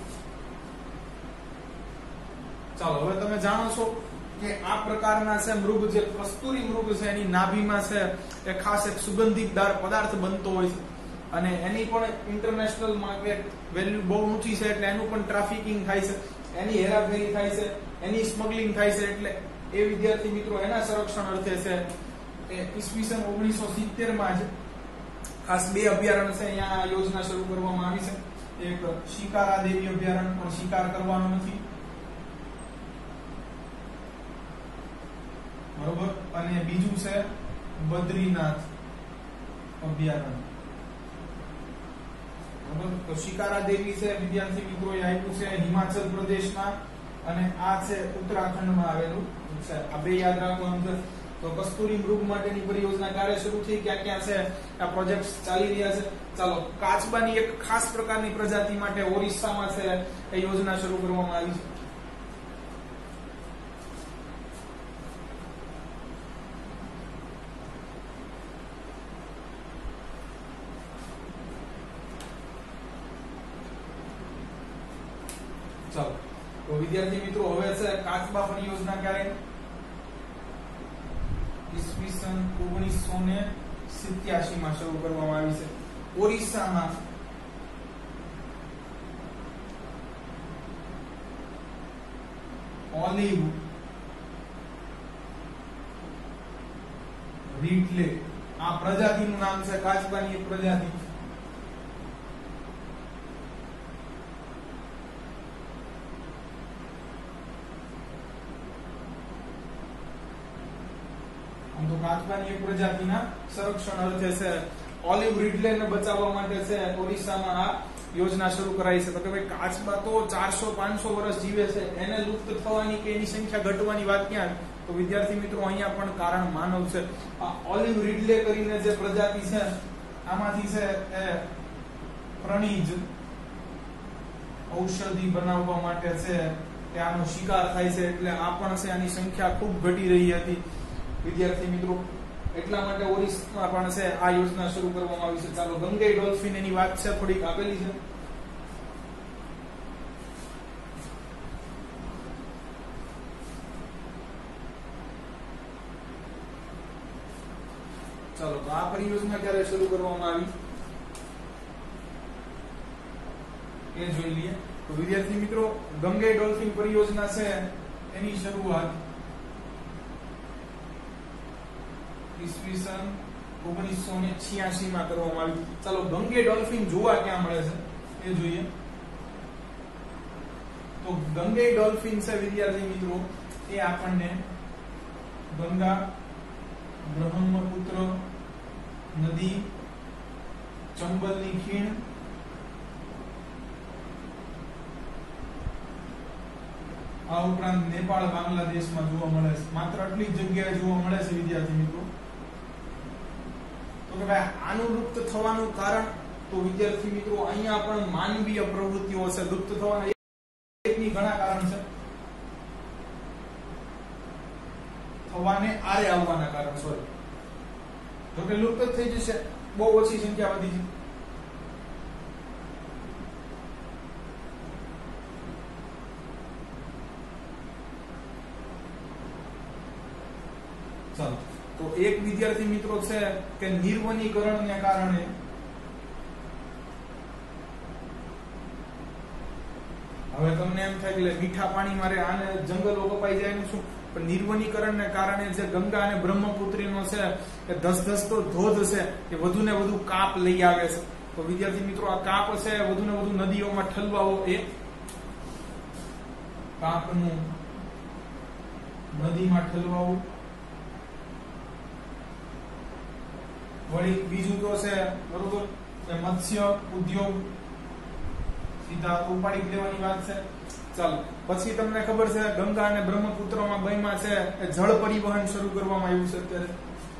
Speaker 1: ચાલો, હવે તમે જાણો છો કે આ પ્રકારના છે મૃગ, જે કસ્તુરી મૃગ છે એની નાભીમાં છે એ ખાસ એક સુગંધિતદાર પદાર્થ બનતો હોય છે અને એની પણ ઇન્ટરનેશનલ માર્કેટ વેલ્યુ બહુ ઊંચી છે એટલે એનું પણ ટ્રાફિકિંગ થાય છે, એની હેરાફેરી થાય છે, એની સ્મગલિંગ થાય છે. એટલે એ વિદ્યાર્થી મિત્રો એના સંરક્ષણ અર્થે છે એ ઈસવીસન 1970 માં જ ખાસ 2 અભયારણ્ય છે અહીંયા યોજના શરૂ કરવામાં આવી છે. એક શિકારા દેવી અભયારણ્ય, પણ શિકાર કરવાનો નથી, બરોબર. અને બીજું છે બદ્રીનાથ અભયારણ્ય, બરોબર. તો શિકારા દેવી છે વિદ્યાર્થી મિત્રો એ આપ્યું છે હિમાચલ પ્રદેશમાં અને આ છે ઉત્તરાખંડમાં આવેલું છે. આ બે યાદ રાખવાનું છે. તો કસ્તુરી મૃગ માટેની પરિયોજના ક્યારે શરૂ થઈ, ક્યાં ક્યાં છે આ પ્રોજેક્ટ ચાલી રહ્યા છે? ચાલો, કાચબાની એક ખાસ પ્રકારની પ્રજાતિ માટે ઓરિસ્સામાં છે એ યોજના શરૂ કરવામાં આવી છે. ચાલો, તો વિદ્યાર્થી મિત્રો હવે છે કાચબા પરિયોજના ક્યારે? ઈસવીસન 1987 માં શરૂ કરવામાં આવી છે. ઓરિસ્સામાં ઓલિવ રીડલે આ પ્રજાતિનું નામ છે, કાચબાની એક પ્રજાતિ. તો કાચબાની એક પ્રજાતિના સંરક્ષણ અર્થે છે ઓલિવ રીડલેને બચાવવા માટે છે ઓરિસ્સામાં આ યોજના શરૂ કરાઈ છે. તો કે ભાઈ કાચબા તો 400-500 વર્ષ જીવે છે, એને લુપ્ત થવાની કે એની સંખ્યા ઘટવાની વાત ક્યાં? તો વિદ્યાર્થી મિત્રો અહીંયા પણ કારણ માનવ છે. આ ઓલિવ રીડલે કરીને જે પ્રજાતિ છે આમાંથી છે એ પ્રાણીજ ઔષધિ બનાવવા માટે છે એ કે આનો શિકાર થાય છે, એટલે આ પણ છે આની સંખ્યા ખૂબ ઘટી રહી હતી વિદ્યાર્થી મિત્રો. એટલા માટે ઓરિસ્સામાં પણ છે આ યોજના શરૂ કરવામાં આવી છે. ચાલો ગંગે ડોલ્ફિન એની વાત છે થોડીક આપેલી છે. ચાલો તો આ પરિયોજના ક્યારે શરૂ કરવામાં આવી એ જોઈ લઈએ. તો વિદ્યાર્થી મિત્રો ગંગે ડોલ્ફિન પરિયોજના છે એની શરૂઆત ઈસવીસન 1986 માં કરવામાં આવી. ચાલો ગંગે ડોલ્ફિન જોવા ક્યાં મળે છે એ જોઈએ. તો ગંગે ડોલ્ફિન છે વિદ્યાર્થી મિત્રો એ આપણને ગંગા, બ્રહ્મપુત્ર નદી, ચંબલની ખીણ, આ ઉપરાંત નેપાળ, બાંગ્લાદેશમાં જોવા મળે છે. માત્ર આટલી જ જગ્યાએ જોવા મળે છે વિદ્યાર્થી મિત્રો. તો કે ભાઈ આનું લુપ્ત થવાનું કારણ, તો વિદ્યાર્થી મિત્રો અહીંયા પણ માનવીય પ્રવૃત્તિઓ છે. લુપ્ત થવાના એકની ઘણા કારણ છે. થવાને આરે આવવાના કારણ, સોરી. જો કે લુપ્ત થઈ જશે, બહુ ઓછી સંખ્યા વધી છે. ચાલો તો એક વિદ્યાર્થી મિત્રો છે કે નિર્વનીકરણને કારણે હવે તમને એમ થાય કે મીઠા પાણીમાં રે આને જંગલો કપાઈ જાય એનું શું, પણ નિર્વનીકરણને કારણે જે ગંગા અને બ્રહ્મપુત્રીનો છે એ ધસધસતો ધોધ છે એ વધુ ને વધુ કાપ લઈ આવે છે. તો વિદ્યાર્થી મિત્રો આ કાપ છે વધુ ને વધુ નદીઓમાં ઠલવાવો એ કાપનું નદીમાં ઠલવાવું. વળી બીજું તો છે બરોબર કે મત્સ્ય ઉદ્યોગ, સીધા ઉપાડી લેવાની વાત છે. ચાલો પછી તમને ખબર છે ગંગા અને બ્રહ્મપુત્રમાં બેમાં છે એ જળ પરિવહન શરૂ કરવામાં આવ્યું છે અત્યારે.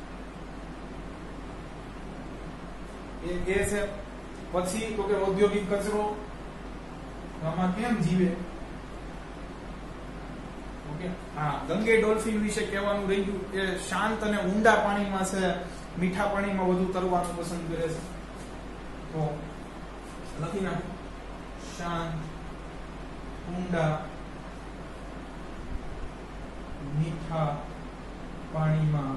Speaker 1: એ છે પછી તો કે ઔદ્યોગિક કચરો આમાં કેમ જીવે. ઓકે હા, ગંગે ડોલ્ફિન વિશે કહેવાનું રહી ગયું એ શાંત અને ઊંડા પાણીમાં છે, મીઠા પાણીમાં વધુ તરવાનું પસંદ કરે છે. તો લખી નાખો શાંત, ઊંડા, મીઠા પાણીમાં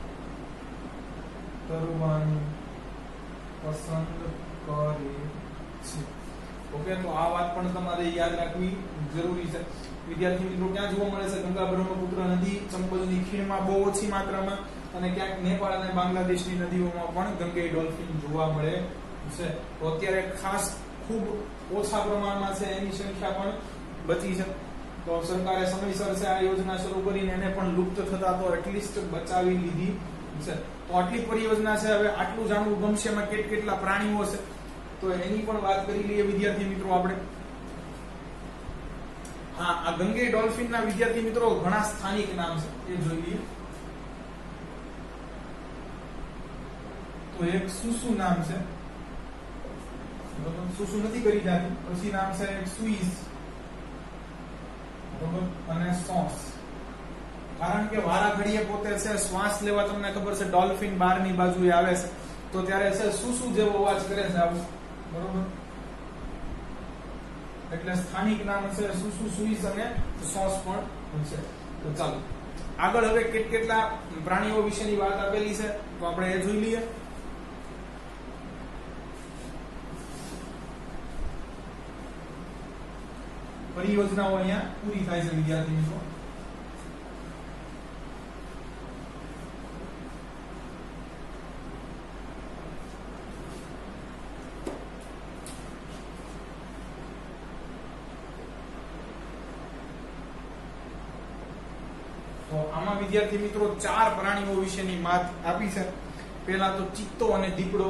Speaker 1: તરવાનું પસંદ કરે છે. ઓકે તો આ વાત પણ તમારે યાદ રાખવી જરૂરી છે વિદ્યાર્થી મિત્રો. ક્યાં જોવા મળે છે? ગંગા બ્રહ્મપુત્ર નદી, ચંબલની ખીણમાં બહુ ઓછી માત્રામાં, અને ક્યાંક નેપાળ અને બાંગ્લાદેશની નદીઓમાં પણ ગંગે ડોલ્ફિન જોવા મળે છે. તો અત્યારે ખાસ ખૂબ ઓછા પ્રમાણમાં છે, એની સંખ્યા પણ બચી છે. તો સરકારે સમયસર છે આ યોજના શરૂ કરીને એને પણ લુપ્ત થતા તો એટલીસ્ટ બચાવી લીધી છે. તો આટલી પરિયોજના છે. હવે આટલું જાણવું ગમશે એમાં કેટલા પ્રાણીઓ છે તો એની પણ વાત કરી લઈએ વિદ્યાર્થી મિત્રો આપણે. હા, આ ગંગે ડોલ્ફિનના વિદ્યાર્થી મિત્રો ઘણા સ્થાનિક નામ છે એ જોઈ લઈએ. તો એક સુસુ નામ છે, સુસુ નથી કરી જાતી. પછી નામ છે એક સુઈસ, બરોબર, અને સોસ. કારણ કે વારા ઘડીએ પોતે છે શ્વાસ લેવા તમને ખબર છે ડોલ્ફિન બહારની બાજુએ આવે છે તો ત્યારે છે સુસુ જેવો અવાજ કરે છે આવું, બરોબર. એટલે સ્થાનિક નામ છે સુસુ, સુઈસ અને સોસ પણ છે. તો ચાલો આગળ હવે કેટલા પ્રાણીઓ વિશેની વાત આપેલી છે તો આપણે એ જોઈ લઈએ. પરિયોજનાઓ અહીંયા પૂરી થાય છે વિદ્યાર્થી મિત્રો. તો આમાં વિદ્યાર્થી મિત્રો 4 પ્રાણીઓ વિશેની વાત આપી છે. પહેલા તો ચિત્તો અને દીપડો.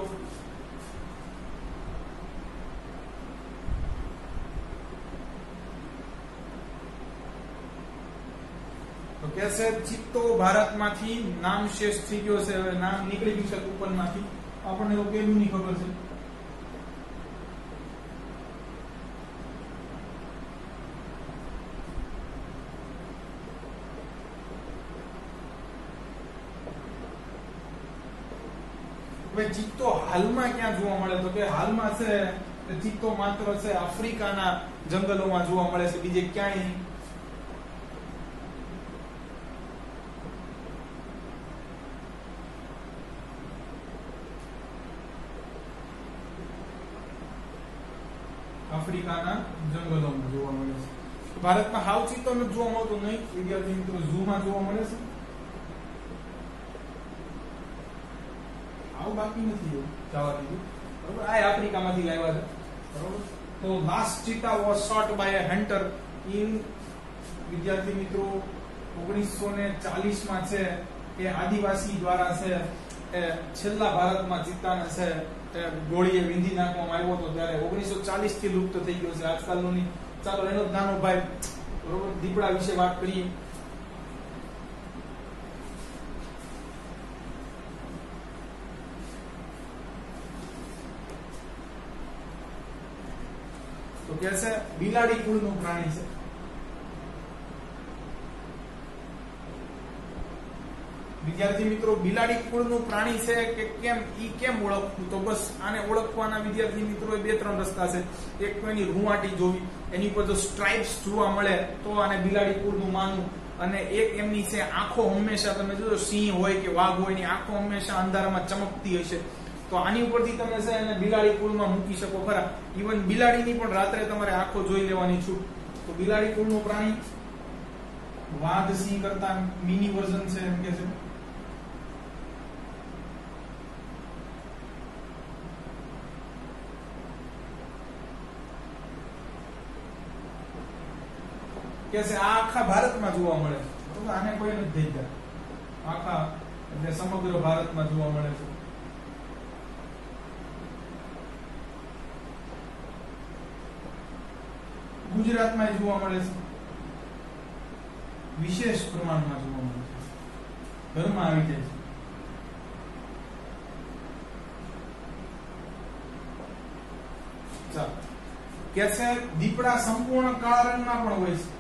Speaker 1: તો કે છે ચિત્તો ભારતમાંથી નામ શેષ થઈ ગયો છે, હવે નામ નીકળી ગયું છે કૂપનમાંથી. આપણને એવું કેમ નહીં ખબર છે. હવે ચિત્તો હાલમાં ક્યાં જોવા મળે? તો કે હાલમાં છે ચિત્તો માત્ર છે આફ્રિકાના જંગલોમાં જોવા મળે છે, બીજે ક્યાંય નહીં. આફ્રિકાના જંગલોમાં જોવા મળે છે. ભારતમાં હાવ ચિત્તો નથી જોવા મળતો નહીં વિદ્યાર્થી મિત્રો, ઝૂમાં જોવા મળે છે. આવું બાકી નથી જવા દીધું, બરોબર. આ આફ્રિકામાંથી લાવ્યા છે, બરોબર. તો last cheetah was shot by a hunter in વિદ્યાર્થી મિત્રો 1940 માં છે એ આદિવાસી દ્વારા છે એ છેલ્લા ભારતમાં ચિત્તાને છે એ ગોળીએ વીંધી નાખવામાં આવ્યો હતો, ત્યારે 1940 થી લુપ્ત થઈ ગયો છે આજકાલનો નહીં. ચાલો એનો જ નાનો ભાઈ, બરોબર, દીપડા વિશે વાત કરીએ. તો કે છે બિલાડી કુળનું પ્રાણી છે. વિદ્યાર્થી મિત્રો, બિલાડી કુળનું પ્રાણી છે કે કેમ ઓળખવું? તો બસ આને ઓળખવાના વિદ્યાર્થી મિત્રો બે ત્રણ રસ્તા છે. એક તો એની રૂંવાટી જોવી, એની પર જો સ્ટ્રાઇપ્સ જોવા મળે તો આને બિલાડી કુળનું માનવું. અને એક એમની છે આંખો, હંમેશા તમે જોજો સિંહ હોય કે વાઘ હોય એની આંખો હંમેશા અંધારામાં ચમકતી હશે, તો આની ઉપરથી તમે છે એને બિલાડી કુળમાં મૂકી શકો ખરા. ઇવન બિલાડીની પણ રાત્રે તમારે આંખો જોઈ લેવાની છૂટ. તો બિલાડી કુળનું પ્રાણી વાઘ સિંહ કરતા મિની વર્ઝન છે એમ કે છે. કે છે આ આખા ભારતમાં જોવા મળે છે, બરોબર. આને કોઈ નથી દેખતા, આખા એટલે સમગ્ર ભારતમાં જોવા મળે છે. ગુજરાતમાં જોવા મળે છે, વિશેષ પ્રમાણમાં જોવા મળે છે, ઘરમાં આવી જાય છે. ચાલો, કે છે દીપડા સંપૂર્ણ કાળા રંગના પણ હોય છે.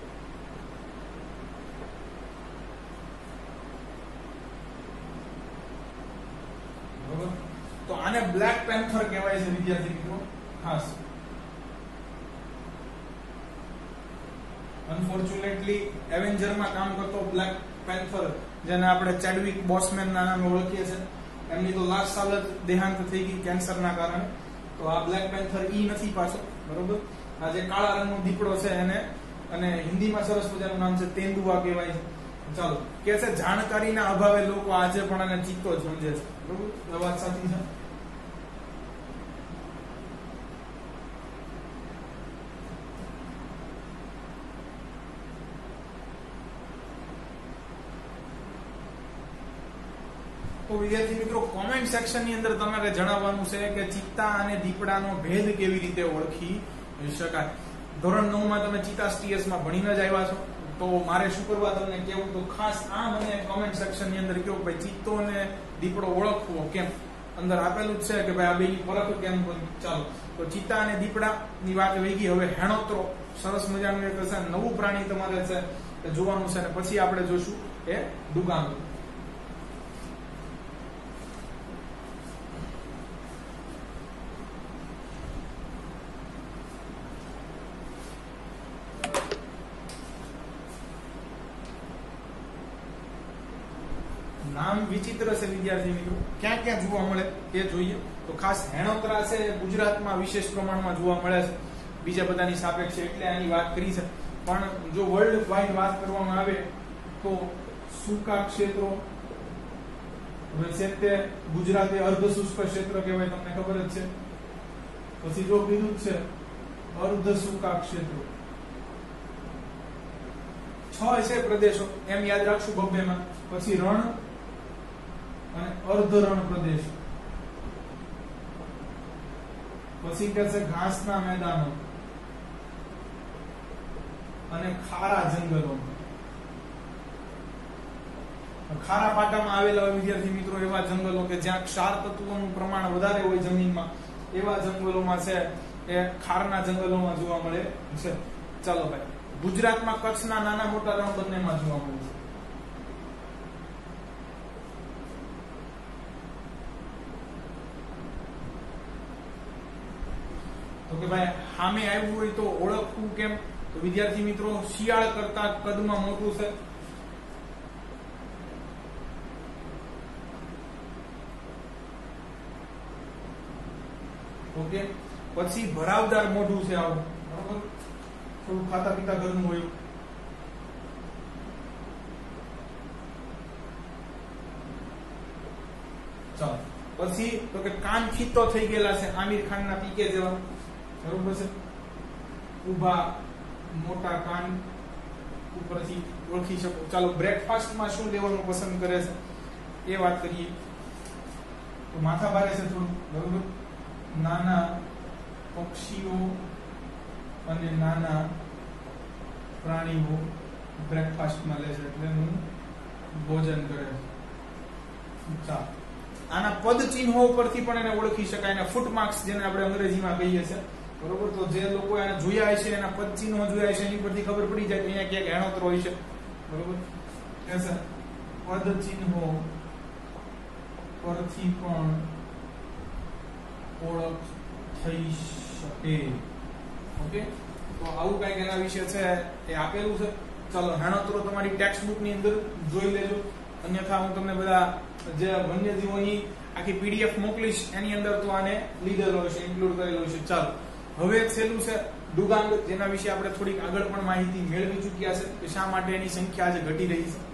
Speaker 1: બરોબર. તો આને બ્લેક પેન્થર કહેવાય છે વિદ્યાર્થી મિત્રો, ખાસ. અનફોર્ચ્યુનેટલી એવેન્જરમાં કામ કરતો બ્લેક પેન્થર, જેને આપણે ચેડવિક બોસમેન ના નામે ઓળખીએ છીએ, એમની તો લાસ્ટ સાલ જ દેહાંત થઈ ગઈ કેન્સરના કારણે. તો આ બ્લેક પેન્થર નથી પાછો, બરોબર. આ જે કાળા રંગનો દીપડો છે એને, અને હિન્દીમાં સરસ મજાનું નામ છે તેંદુઆ કહેવાય છે. ચાલો, કે છે જાણકારીના અભાવે લોકો આજે પણ આને ચિત્તો જ સમજે છે, બરોબર. વાત સાચી છે. તો વિદ્યાર્થી મિત્રો, કોમેન્ટ સેક્શન ની અંદર તમારે જણાવવાનું છે કે ચિત્તા અને દીપડાનો ભેદ કેવી રીતે ઓળખી શકાય. ધોરણ 9 માં તમે ચિત્તા સ્ટીએસ માં ભણીને જ આવ્યા છો, તો મારે શું કરવા તમને કેવું, તો ખાસ આ મને કોમેન્ટ સેક્શન ની અંદર કહો ભાઈ ચિત્તો અને દીપડો ઓળખવો કેમ. અંદર આપેલું જ છે કે ભાઈ આ બેની પરખ કેમ. ચાલો, તો ચિત્તા અને દીપડા ની વાત વહી ગઈ. હવે હેણોત્રો, સરસ મજાનું એક નવું પ્રાણી તમારે છે જોવાનું છે, અને પછી આપણે જોશું એ દુગાંગ. નામ વિચિત્ર છે વિદ્યાર્થી મિત્રો, ક્યાં ક્યાં જોવા મળે તે જોઈએ. તો ખાસ હેણોત્રા છે ગુજરાતમાં વિશેષ પ્રમાણમાં જોવા મળે છે, બીજા બધાની સાપેક્ષે, એટલે આની વાત કરી છે. પણ જો વર્લ્ડ વાઇડ વાત કરવામાં આવે તો સૂકા ક્ષેત્રો, હવે છે તે ગુજરાતે અર્ધ શુષ્ક ક્ષેત્ર કહેવાય, તમને ખબર જ છે. પછી જો કીધું છે અર્ધ સૂકા ક્ષેત્રો, 6 છે પ્રદેશો, એમ યાદ રાખશું બબ્બેમાં. પછી રણ અને અર્ધ રણ પ્રદેશ, પછી કે છે ઘાસના મેદાનો અને ખારા જંગલો. ખારા પાટામાં આવેલા હોય વિદ્યાર્થી મિત્રો એવા જંગલો કે જ્યાં ક્ષાર તત્વોનું પ્રમાણ વધારે હોય જમીનમાં, એવા જંગલોમાં છે એ ખારના જંગલોમાં જોવા મળે છે. ચાલો ભાઈ, ગુજરાતમાં કચ્છના નાના મોટા રણ બંનેમાં જોવા મળે છે. તો કે ભાઈ સામે આવ્યું હોય તો ઓળખવું કેમ? તો વિદ્યાર્થી મિત્રો, શિયાળ કરતા કદમાં મોટું છે. ઓકે, પછી ભરાવદાર મોઢું છે આવું, બરોબર, થોડું ખાતા પીતા ઘરનું હોય. ચાલો, પછી તો કે કાન ફીતો થઈ ગયેલા છે, આમિર ખાન ના પીકે જેવા, બરોબર છે. ઉભા મોટા કાન ઉપરથી ઓળખી શકો. ચાલો, બ્રેકફાસ્ટમાં શું લેવાનું પસંદ કરે છે એ વાત કરીએ. તો માથા ભારે છે થોડું, બરોબર. નાના પક્ષીઓ અને નાના પ્રાણીઓ બ્રેકફાસ્ટમાં લે છે, એટલે હું ભોજન કરે છે. ચાલો, આના પદ ચિહ્નો ઉપરથી પણ એને ઓળખી શકાય, અને ફૂટમાર્ક્સ જેને આપણે અંગ્રેજીમાં કહીએ છીએ, બરોબર. તો જે લોકો એને જોયા છે, એના પદ ચિહ્નો જોયા છે, એની પરથી ખબર પડી જાય કે અહીંયા ક્યાંક હેણોતરો હોય છે, બરોબર. પદ ચિહ્નો પરથી પણ ઓળખ થઈ શકે. ઓકે, તો આવું કઈક એના વિશે છે એ આપેલું છે. ચાલો, હેણોતરો તમારી ટેક્સ્ટ બુક ની અંદર જોઈ લેજો, અન્યથા હું તમને બધા જે વન્યજીવોની આખી પીડીએફ મોકલીશ, એની અંદર તો આને લીધેલો હશે, ઇન્ક્લુડ કરેલો હશે. ચાલો, હવે છેલ્લું છે ડુગાંગ, જેના વિશે આપણે થોડીક આગળ પણ માહિતી મેળવી ચૂક્યા છે કે શા માટે એની સંખ્યા આજે ઘટી રહી છે.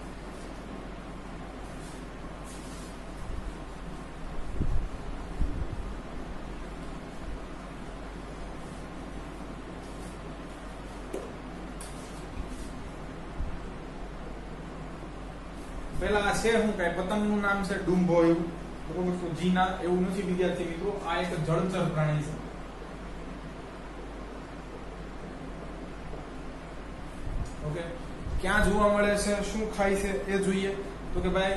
Speaker 1: પેલા છે શું કઈ પતંગનું નામ છે ડુંભો, એવું, બરોબર. તો જીના એવું નથી વિદ્યાર્થી મિત્રો, આ એક જળચર પ્રાણી છે. ઓકે, ક્યાં જોવા મળે છે, શું ખાય છે એ જોઈએ. તો કે ભાઈ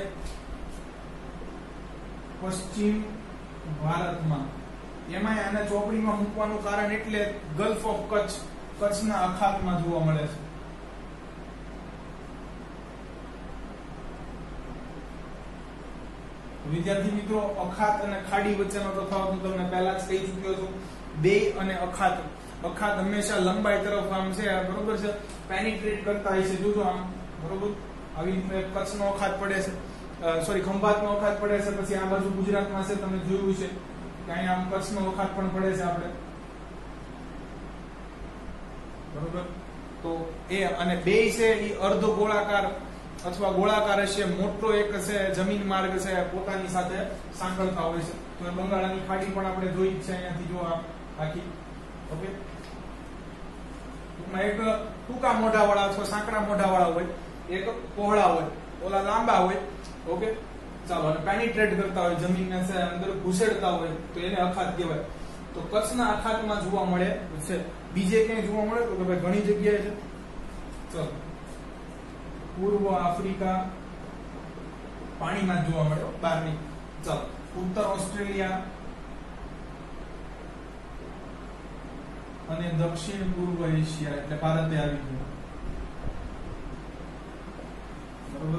Speaker 1: પશ્ચિમ ભારતમાં, એમાં આને ચોપડીમાં મૂકવાનું કારણ એટલે ગલ્ફ ઓફ કચ્છ, કચ્છના અખાતમાં જોવા મળે છે. વિદ્યાર્થી મિત્રો, અખાત અને ખાડી વચ્ચેનો તફાવત હું તમને પહેલા જ કહી ચૂક્યો છું. બે અને અખાત, અખાત હંમેશા લંબાઈ તરફ આમ છે, બરોબર છે, પેનિટ્રેટ કરતા હોય છે. જોજો આમ, બરોબર, આવી રીતે કચ્છનો અખાત પડે છે, સોરી ખંભાતનો અખાત પડે છે. પછી આ બાજુ ગુજરાતમાં છે, તમે જોયું છે કે અહીંયા આમ કચ્છનો અખાત પણ પડે છે આપણે, બરોબર. તો એ અને બે છે એ અર્ધ ગોળાકાર અથવા ગોળાકાર હશે. મોટો એક છે જમીન માર્ગ છે, પોતાની સાથે સાંકળતા હોય છે. તો બંગાળાની ખાડી પણ આપણે જોઈ છે અહીંયાથી, જો આખી. ઓકે, ટૂંકમાં એક ટૂંકા મોઢા વાળા અથવા સાંકડા મોઢા વાળા હોય, એક પહોળા હોય, ઓલા લાંબા હોય. ઓકે, ચાલો, અને પેનિટ્રેટ કરતા હોય, જમીનને છે અંદર ઘુસેડતા હોય, તો એને અખાત કહેવાય. તો કચ્છના અખાતમાં જોવા મળે છે. બીજે ક્યાંય જોવા મળે તો કે ભાઈ ઘણી જગ્યાએ છે. ચાલો, પૂર્વ આફ્રિકા પાણીમાં જોવા મળે, બહારની. ચાલો, ઉત્તર ઓસ્ટ્રેલિયા અને દક્ષિણ પૂર્વ એશિયા, એટલે ભારતે આવી ગયું, બરોબર.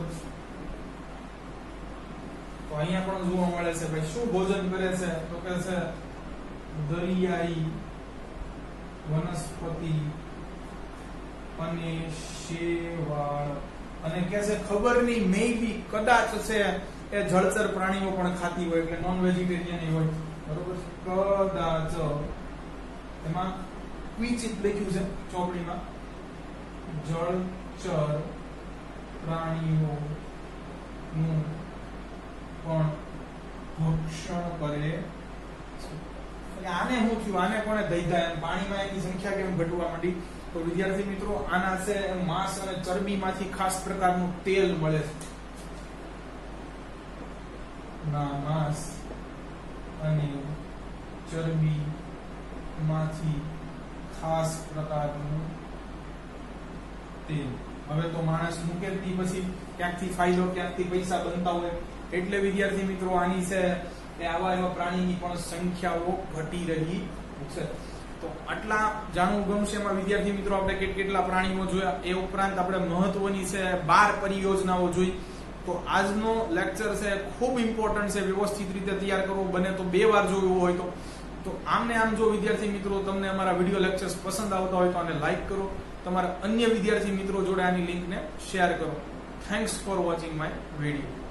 Speaker 1: તો અહીંયા પણ જોવા મળે છે. ભાઈ શું ભોજન કરે છે તો કે છે દરિયાઈ વનસ્પતિ અને શેવાળ, અને કે છે ખબર નહીં, મે બી કદાચ છે એ જળચર પ્રાણીઓ પણ ખાતી હોય, એટલે નોન વેજીટેરિયન હોય, બરોબર. કદાચ એમાં ક્વિચિત લખ્યું છે ચોપડીમાં, જળચર પ્રાણીઓ નું પણ ભક્ષણ કરે છે. આને શું થયું, આને કોને દઈધા, પાણીમાં એની સંખ્યા કેમ ઘટવા માંડી? તો વિદ્યાર્થી મિત્રો, આના છે માંસ અને ચરબીમાંથી ખાસ પ્રકારનું તેલ મળે છે. માંસ અને ચરબીમાંથી ખાસ પ્રકારનું તેલ. હવે તો માણસ મૂકે જ નહીં, પછી ક્યાંકથી ફાયદો, ક્યાંકથી પૈસા બનતા હોય, એટલે વિદ્યાર્થી મિત્રો આની છે એ આવા એવા પ્રાણીની પણ સંખ્યાઓ ઘટી રહી છે. તો આટલા જાણવું ગમશે એમાં વિદ્યાર્થી મિત્રો આપણે કેટલા પ્રાણીઓ જોયા, એ ઉપરાંત આપણે મહત્વની છે 12 પરિયોજનાઓ જોઈ. તો આજનો લેક્ચર છે ખૂબ ઇમ્પોર્ટન્ટ છે, વ્યવસ્થિત રીતે તૈયાર કરવો, બને તો 2 વાર જોયું હોય તો. તો આમને આમ જો વિદ્યાર્થી મિત્રો તમને અમારા વિડીયો લેક્ચર્સ પસંદ આવતા હોય તો આને લાઈક કરો, તમારા અન્ય વિદ્યાર્થી મિત્રો જોડે આની લિંકને શેર કરો. Thanks for watching my video.